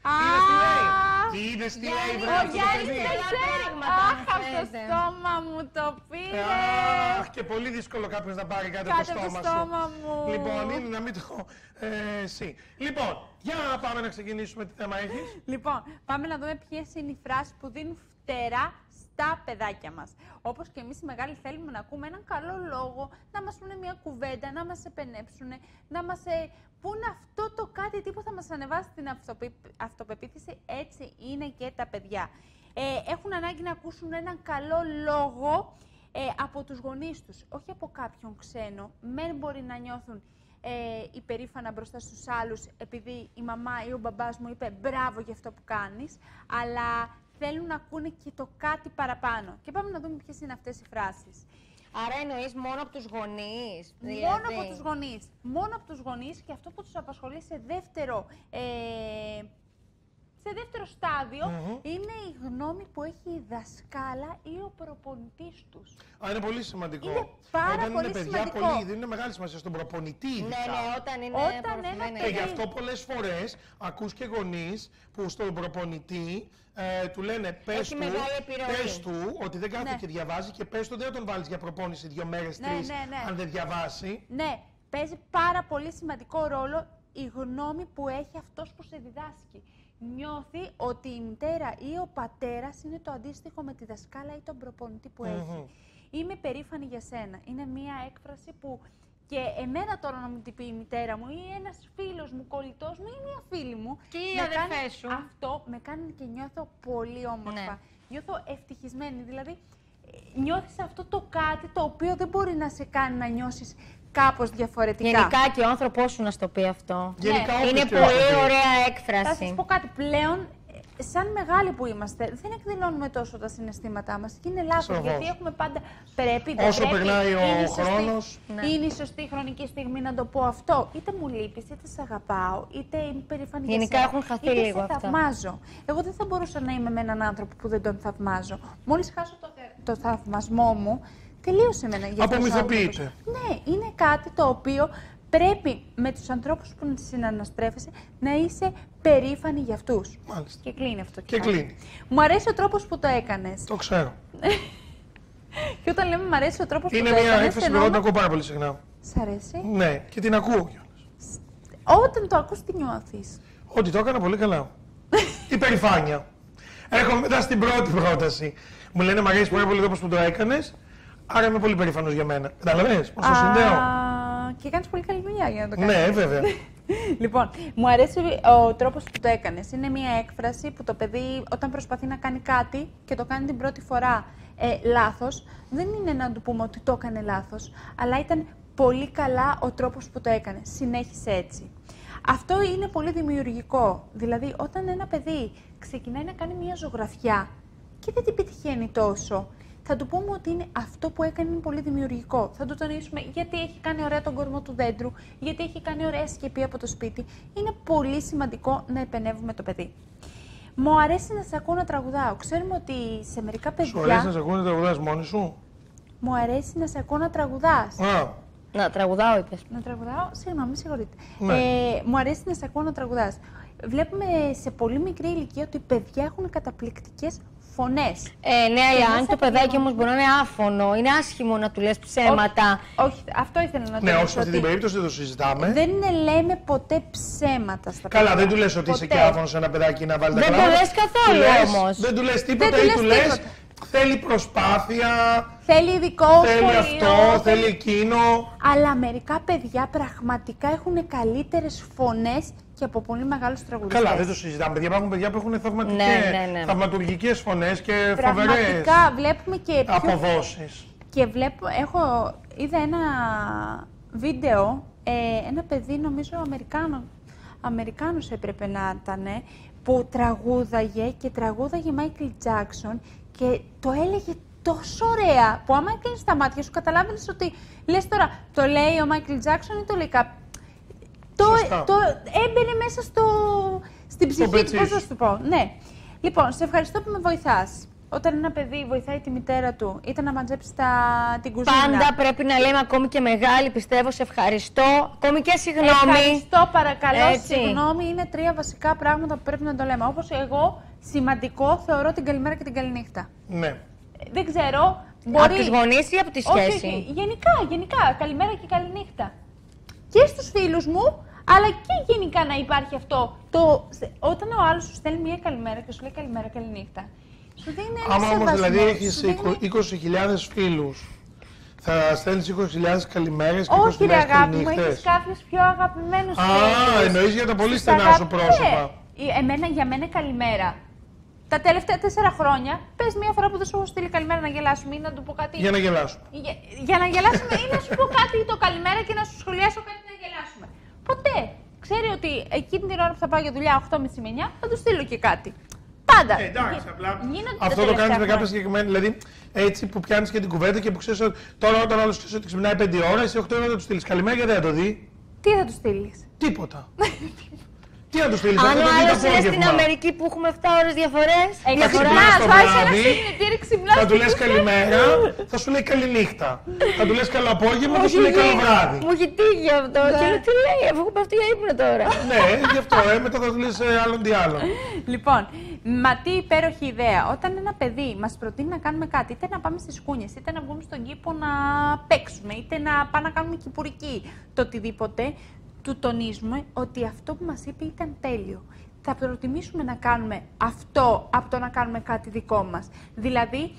Είδες τι λέει, βρες ο Γιάννης δεν ξέρει. Αχ, από το στόμα μου το πήρε. Αχ, και πολύ δύσκολο κάποιος να πάρει κάτι από το στόμα μου. Λοιπόν, είναι να μην το... Λοιπόν, για να πάμε να ξεκινήσουμε, τι θέμα έχεις. Λοιπόν, πάμε να δούμε ποιες είναι οι φράσεις που δίνουν φτερά στα παιδάκια μας. Όπως και εμείς οι μεγάλοι θέλουμε να ακούμε έναν καλό λόγο, να μας πούνε μια κουβέντα, να μας επενέψουν, να μας πούνε αυτό το κάτι τι που θα μας ανεβάσει την αυτοπεποίθηση. Έτσι είναι και τα παιδιά. Έχουν ανάγκη να ακούσουν έναν καλό λόγο από τους γονείς τους, όχι από κάποιον ξένο. Μεν μπορεί να νιώθουν υπερήφανα μπροστά στους άλλους επειδή η μαμά ή ο μπαμπάς μου είπε μπράβο για αυτό που κάνεις, αλλά θέλουν να ακούνε και το κάτι παραπάνω. Και πάμε να δούμε ποιες είναι αυτές οι φράσεις. Άρα εννοείς μόνο από τους γονείς. Μόνο από τους γονείς. Μόνο από τους γονείς και αυτό που τους απασχολεί σε δεύτερο στάδιο είναι η γνώμη που έχει η δασκάλα ή ο προπονητής τους. Είναι πολύ σημαντικό. Είναι πάρα πολύ σημαντικό. Πολύ, δεν είναι μεγάλη σημασία στον προπονητή. Ναι, όταν γι' αυτό πολλές φορές ακούς και γονείς που στον προπονητή του λένε πες του ότι δεν κάθεται και διαβάζει και πες του δεν τον βάλεις για προπόνηση 2 μέρες, 3 αν δεν διαβάσει. Ναι, παίζει πάρα πολύ σημαντικό ρόλο η γνώμη που έχει αυτός που σε διδάσκει. Νιώθει ότι η μητέρα ή ο πατέρας είναι το αντίστοιχο με τη δασκάλα ή τον προπονητή που έχει. Είμαι περήφανη για σένα. Είναι μία έκφραση που και εμένα τώρα να μου την πει η μητέρα μου ή ένας φίλος μου, κολλητός μου ή μία φίλη μου. Και οι αδερφές σου. Αυτό με κάνει και νιώθω πολύ όμορφα. Ναι. Νιώθω ευτυχισμένη. Δηλαδή, νιώθεις αυτό το κάτι το οποίο δεν μπορεί να σε κάνει να νιώσεις κάπως διαφορετικά. Γενικά και ο άνθρωπός σου να στο πει αυτό. Ναι. Είναι πολύ ωραία έκφραση. Θα σας πω κάτι πλέον. Σαν μεγάλοι που είμαστε, δεν εκδηλώνουμε τόσο τα συναισθήματά μας. Και είναι λάθος, γιατί έχουμε πάντα πρέπει, δεν όσο πρέπει, περνάει ο χρόνος. Είναι η σωστή χρονική στιγμή να το πω αυτό. Είτε μου λείπεις, είτε σε αγαπάω, είτε είμαι περήφανη για γενικά σένα, έχουν χαθεί είτε λίγο σε αυτά. θαυμάζω. Εγώ δεν θα μπορούσα να είμαι με έναν άνθρωπο που δεν τον θαυμάζω. Μόλις χάσω το θαυμασμό μου, τελείωσε εμένα. Απομυθοποιείται. Ναι, είναι κάτι το οποίο πρέπει με τους ανθρώπους που συναναστρέφεσαι να είσαι περήφανη για αυτούς. Μάλιστα. Και κλείνει αυτό. Και κλείνει. Μου αρέσει ο τρόπος που το έκανες. Το ξέρω. Και όταν λέμε μου αρέσει ο τρόπος που το έκανες. έκανες. Είναι μια έκφραση που εγώ την ακούω πάρα πολύ συχνά. Σ' αρέσει? Ναι, και την ακούω κιόλας. Όταν το ακούς, τι νιώθεις? Ότι το έκανα πολύ καλά. Υπερηφάνεια. Έρχομαι μετά στην πρώτη πρόταση. Μου λένε μ' αρέσει πάρα πολύ ο τρόπος που το έκανες. Άρα είμαι πολύ περήφανος για μένα. Καταλαβαίνεις πώς το συνδέω. Και κάνεις πολύ καλή δουλειά για να το κάνεις. Ναι, βέβαια. Λοιπόν, μου αρέσει ο τρόπος που το έκανες. Είναι μια έκφραση που το παιδί όταν προσπαθεί να κάνει κάτι και το κάνει την πρώτη φορά λάθος, δεν είναι να του πούμε ότι το έκανε λάθος, αλλά ήταν πολύ καλά ο τρόπος που το έκανε. Συνέχισε έτσι. Αυτό είναι πολύ δημιουργικό. Δηλαδή, όταν ένα παιδί ξεκινάει να κάνει μια ζωγραφιά και δεν την πετυχαίνει τόσο, θα του πούμε ότι είναι αυτό που έκανε είναι πολύ δημιουργικό. Θα του τονίσουμε γιατί έχει κάνει ωραία τον κορμό του δέντρου, γιατί έχει κάνει ωραία σκεπή από το σπίτι. Είναι πολύ σημαντικό να επενεύουμε το παιδί. Μου αρέσει να σε ακούω να τραγουδάω. Ξέρουμε ότι σε μερικά παιδιά. Σου αρέσει να σε ακούω να τραγουδάς μόνη σου? Μου αρέσει να σε ακούω να τραγουδάς. Να τραγουδάω, είπες. Να τραγουδάω, συγγνώμη, συγχωρείτε. Ναι. Μου αρέσει να σε ακούω να τραγουδάς. Βλέπουμε σε πολύ μικρή ηλικία ότι οι παιδιά έχουν καταπληκτικές φωνές. Ναι, αλλά αν το παιδάκι όμως μπορεί να είναι άφωνο, είναι άσχημο να του λες ψέματα. Όχι, αυτό ήθελα να το πω. Ναι, όχι, σε αυτή την περίπτωση δεν το συζητάμε. Δεν λέμε ποτέ ψέματα στα παιδιά. Καλά, δεν του λες ότι είσαι και άφωνος ένα παιδάκι να βάλει τα Δεν κλάματα. το λες καθόλου όμως. Δεν του λες τίποτα ή του λες θέλει προσπάθεια, θέλει ειδικό θέλει σχολείο, αυτό, θέλει εκείνο. Αλλά μερικά παιδιά πραγματικά έχουν καλύτερες φωνές και από πολύ μεγάλους τραγουδιστές. Καλά, δεν το συζητάμε. Παιδιά, υπάρχουν παιδιά που έχουν θαυματουργικές φωνές και φοβερές πραγματικά βλέπουμε και αποδόσεις. Και είδα ένα βίντεο, ένα παιδί, νομίζω Αμερικάνος έπρεπε να ήταν, που τραγούδαγε Michael Jackson και το έλεγε τόσο ωραία, που άμα έκλεινες τα μάτια σου καταλάβαινες ότι λες τώρα, το λέει ο Michael Jackson ή το λέει κάποιο. Έμπαινε μέσα στην ψυχή του, πώς να σου πω. Ναι. Λοιπόν, σε ευχαριστώ που με βοηθάς. Όταν ένα παιδί βοηθάει τη μητέρα του, είτε να μαντζέψει την κουζίνα. Πάντα πρέπει να λέμε ακόμη και μεγάλη, πιστεύω, σε ευχαριστώ. Ακόμη και συγγνώμη. Ευχαριστώ, παρακαλώ. Έτσι. Συγγνώμη είναι 3 βασικά πράγματα που πρέπει να το λέμε. Όπως εγώ, σημαντικό θεωρώ την καλημέρα και την καληνύχτα. Ναι. Δεν ξέρω. Από τους γονείς ή από τη σχέση? Όχι, γενικά. Καλημέρα και καληνύχτα. Και στους φίλους μου, αλλά και γενικά να υπάρχει αυτό. Όταν ο άλλος σου στέλνει μια καλημέρα και σου λέει καλημέρα, καληνύχτα. Σου δίνει ένα άμα όμως σεβασμό, δηλαδή έχεις 20.000 φίλους, θα στέλνεις 20.000 καλημέρες και 20.000 όχι, ρε αγάπη μου, καληνύχτες? έχεις κάποιους πιο αγαπημένους φίλους. Εννοείς για τα πολύ στενά σου πρόσωπα. Για μένα καλημέρα. Τα τελευταία 4 χρόνια, πες μία φορά που δεν σου έχω στείλει καλημέρα να γελάσουμε ή να του πω κάτι. Για να γελάσουμε. Για να γελάσουμε ή να σου πω κάτι το καλημέρα και να σου σχολιάσω κάτι να γελάσουμε. Ποτέ. Ξέρει ότι εκείνη την ώρα που θα πάω για δουλειά 8.30 με 9 θα του στείλω και κάτι. Πάντα. Εντάξει, απλά. Αυτό το κάνεις με κάποια συγκεκριμένη. Δηλαδή, έτσι που πιάνεις και την κουβέντα και που ξέρεις ότι τώρα όταν άλλος ξέρει ότι ξυπνάει 5 ώρα, εσύ 8 ώρα θα του στείλεις καλημέρα γιατί δεν θα το δει. Τι θα του στείλεις? Τίποτα. Τι να του στείλεις? Αν ο άλλος είναι στην Αμερική που έχουμε 7 ώρες διαφορές. Θα ξυπνάς το βράδυ, θα του λες καλημέρα, θα σου λέει καληνύχτα. Θα του λες καλό απόγευμα, θα σου λέει καλό βράδυ. Μου έχει τύχει αυτό. Και λέω τι λέει, αφού έχω πέφτει για ύπνο τώρα. Ναι, γι' αυτό, μετά θα του λες άλλον τι άλλο. Λοιπόν, μα τι υπέροχη ιδέα. Όταν ένα παιδί μας προτείνει να κάνουμε κάτι, είτε να πάμε στις κούνιες, είτε να βγούμε στον κήπο να παίξουμε, είτε να πάμε να κάνουμε κυπουρική, το οτιδήποτε, του τονίζουμε ότι αυτό που μας είπε ήταν τέλειο. Θα προτιμήσουμε να κάνουμε αυτό από το να κάνουμε κάτι δικό μας. Δηλαδή,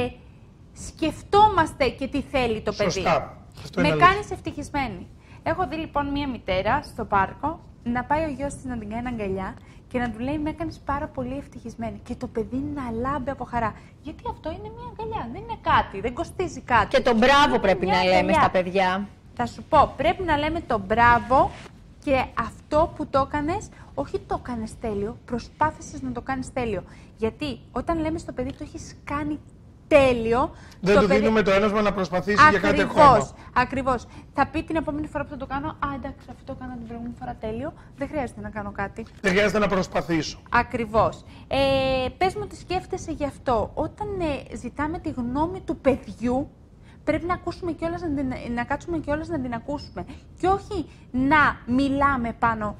σκεφτόμαστε και τι θέλει το παιδί. Σωστά. Αυτό με είναι κάνεις ευτυχισμένη. Έχω δει λοιπόν μία μητέρα στο πάρκο να πάει ο γιος της να την κάνει αγκαλιά και να του λέει με έκανες πάρα πολύ ευτυχισμένη. Και το παιδί να λάμπει από χαρά. Γιατί αυτό είναι μία αγκαλιά, δεν είναι κάτι, δεν κοστίζει κάτι. Και το μπράβο πρέπει να λέμε στα παιδιά. Θα σου πω, πρέπει να λέμε το μπράβο και αυτό που το έκανες, όχι το έκανες τέλειο, προσπάθησες να το κάνεις τέλειο. Γιατί όταν λέμε στο παιδί το έχεις κάνει τέλειο. Δεν του δίνουμε το ένασμα να προσπαθήσει για κάτι ακόμα. Ακριβώς. Θα πει την επόμενη φορά που θα το κάνω, α, εντάξει, αυτό το έκανα την προηγούμενη φορά τέλειο, δεν χρειάζεται να κάνω κάτι. Δεν χρειάζεται να προσπαθήσω. Ακριβώς. Πες μου τι σκέφτεσαι γι' αυτό. Όταν ζητάμε τη γνώμη του παιδιού, πρέπει να ακούσουμε κιόλας, να κάτσουμε κιόλας να την ακούσουμε. Και όχι να μιλάμε πάνω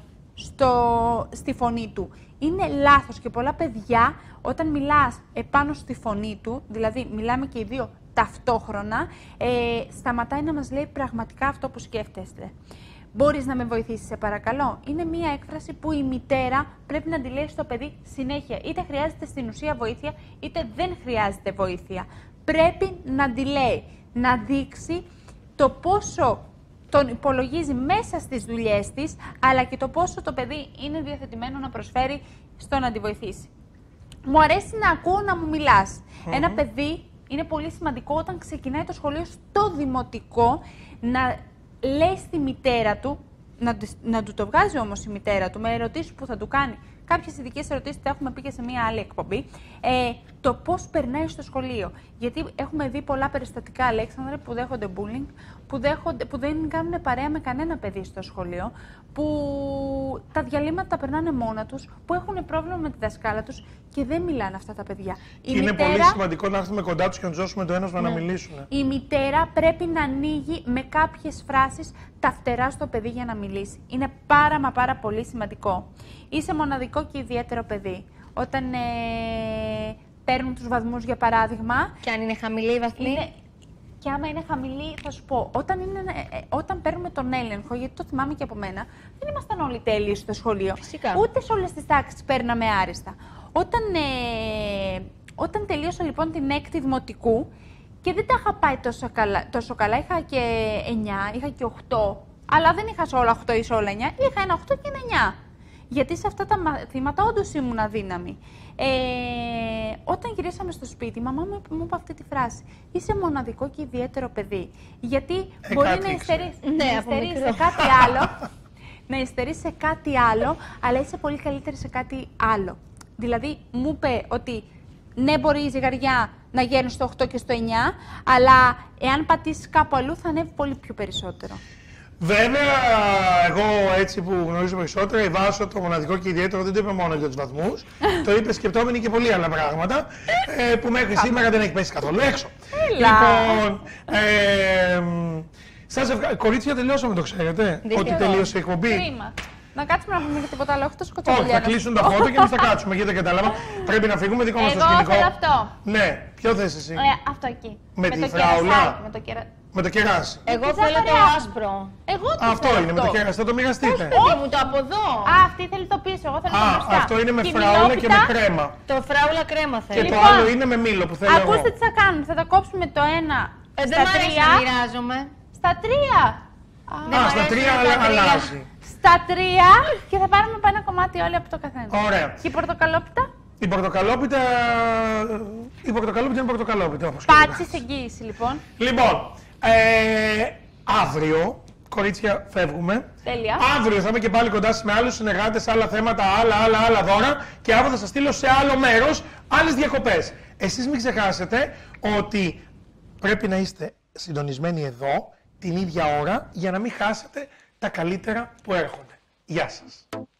στη φωνή του. Είναι λάθος και πολλά παιδιά όταν μιλάς επάνω στη φωνή του, δηλαδή μιλάμε και οι δύο ταυτόχρονα, σταματάει να μας λέει πραγματικά αυτό που σκέφτεστε. Μπορείς να με βοηθήσεις, σε παρακαλώ? Είναι μία έκφραση που η μητέρα πρέπει να τη λέει στο παιδί συνέχεια. Είτε χρειάζεται στην ουσία βοήθεια, είτε δεν χρειάζεται βοήθεια. Πρέπει να τη λέει, να δείξει το πόσο τον υπολογίζει μέσα στις δουλειές της, αλλά και το πόσο το παιδί είναι διαθετημένο να προσφέρει στο να τη βοηθήσει. Μου αρέσει να ακούω να μου μιλάς. Ένα παιδί είναι πολύ σημαντικό όταν ξεκινάει το σχολείο στο δημοτικό να λέει στη μητέρα του, να του το βγάζει όμως η μητέρα του με ερωτήσεις που θα του κάνει. κάποιες ειδικές ερωτήσεις, τα έχουμε πει και σε μία άλλη εκπομπή, το πώς περνάει στο σχολείο. Γιατί έχουμε δει πολλά περιστατικά, Αλέξανδρε, που δέχονται bullying, που δεν κάνουν παρέα με κανένα παιδί στο σχολείο, που τα διαλύματα τα περνάνε μόνα τους, που έχουν πρόβλημα με τη δασκάλα τους και δεν μιλάνε αυτά τα παιδιά. Είναι πολύ σημαντικό να έρθουμε κοντά τους και να τους δώσουμε το ένασμα να μιλήσουν. Η μητέρα πρέπει να ανοίγει με κάποιες φράσεις τα φτερά στο παιδί για να μιλήσει. Είναι πάρα πολύ σημαντικό. Είσαι μοναδικό και ιδιαίτερο παιδί. Όταν παίρνουν τους βαθμούς, για παράδειγμα... Και αν είναι χαμηλή η βαθμή. Και άμα είναι χαμηλή, θα σου πω, όταν παίρνουμε τον έλεγχο, γιατί το θυμάμαι και από μένα, δεν ήμασταν όλοι τέλειοι στο σχολείο. Φυσικά. Ούτε σε όλες τις τάξεις παίρναμε άριστα. Όταν τελείωσα λοιπόν την 6η δημοτικού και δεν τα είχα πάει τόσο καλά, είχα και 9, είχα και 8, αλλά δεν είχα σε όλα 8 ή σε όλα 9, είχα ένα 8 και ένα 9. Γιατί σε αυτά τα μαθήματα όντως ήμουν αδύναμη. Όταν γυρίσαμε στο σπίτι, η μαμά μου είπε αυτή τη φράση. Είσαι μοναδικό και ιδιαίτερο παιδί. Γιατί μπορεί να υστερείς σε κάτι άλλο, να υστερείς σε κάτι άλλο, αλλά είσαι πολύ καλύτερη σε κάτι άλλο. Δηλαδή, μου είπε ότι ναι, μπορεί η ζυγαριά να γέρνει στο 8 και στο 9, αλλά εάν πατήσεις κάπου αλλού θα ανέβει πολύ πιο περισσότερο. Βέβαια, εγώ έτσι που γνωρίζω περισσότερο, η Βάσο το μοναδικό και ιδιαίτερο δεν το είπε μόνο για τους βαθμούς. Το είπε σκεπτόμενοι και πολλοί άλλα πράγματα που μέχρι σήμερα δεν έχει πέσει καθόλου έξω. Λοιπόν, κορίτσια, τελειώσαμε, το ξέρετε, ότι τελείωσε η εκπομπή. Κρίμα. Να κάτσουμε να πούμε και τίποτα άλλο, όχι το σκοτωμένο. Όχι, θα κλείσουν τα φώτα και εμείς θα κάτσουμε. Γιατί κατάλαβα, πρέπει να φύγουμε δικό μας το σκηνικό. Εγώ θέλω αυτό. Ναι, ποιο θες εσύ? Αυτό εκεί. Με τη φράουλα. Με το κεράσι. Εγώ θέλω το άσπρο. Αυτό είναι, με το κεράσι. Θα το μοιραστείτε. Όχι, μου το από εδώ. Αυτή θέλει το πίσω. Εγώ θέλω το μπροστά. Αυτό είναι με φράουλα και με κρέμα. Το φράουλα κρέμα θέλω. Και το άλλο είναι με μήλο που θέλω. Ακούστε τι θα κάνουμε. Θα τα κόψουμε το ένα δεν στα 3. μοιράζομαι. Στα 3. Στα 3 αλλάζει. Στα 3 και θα πάρουμε από ένα κομμάτι όλοι από το καθένα. Ωραία. Και η πορτοκαλόπιτα. Η πορτοκαλόπιτα είναι πορτοκαλόπιτα. Πάτσις εγγύηση λοιπόν. Λοιπόν, αύριο, κορίτσια, φεύγουμε. Τέλεια. Αύριο θα είμαι και πάλι κοντά σας με άλλους συνεργάτες, άλλα θέματα, άλλα δώρα και αύριο θα σας στείλω σε άλλο μέρος, άλλες διακοπές. Εσείς μην ξεχάσετε ότι πρέπει να είστε συντονισμένοι εδώ την ίδια ώρα για να μην χάσετε τα καλύτερα που έρχονται. Γεια σας.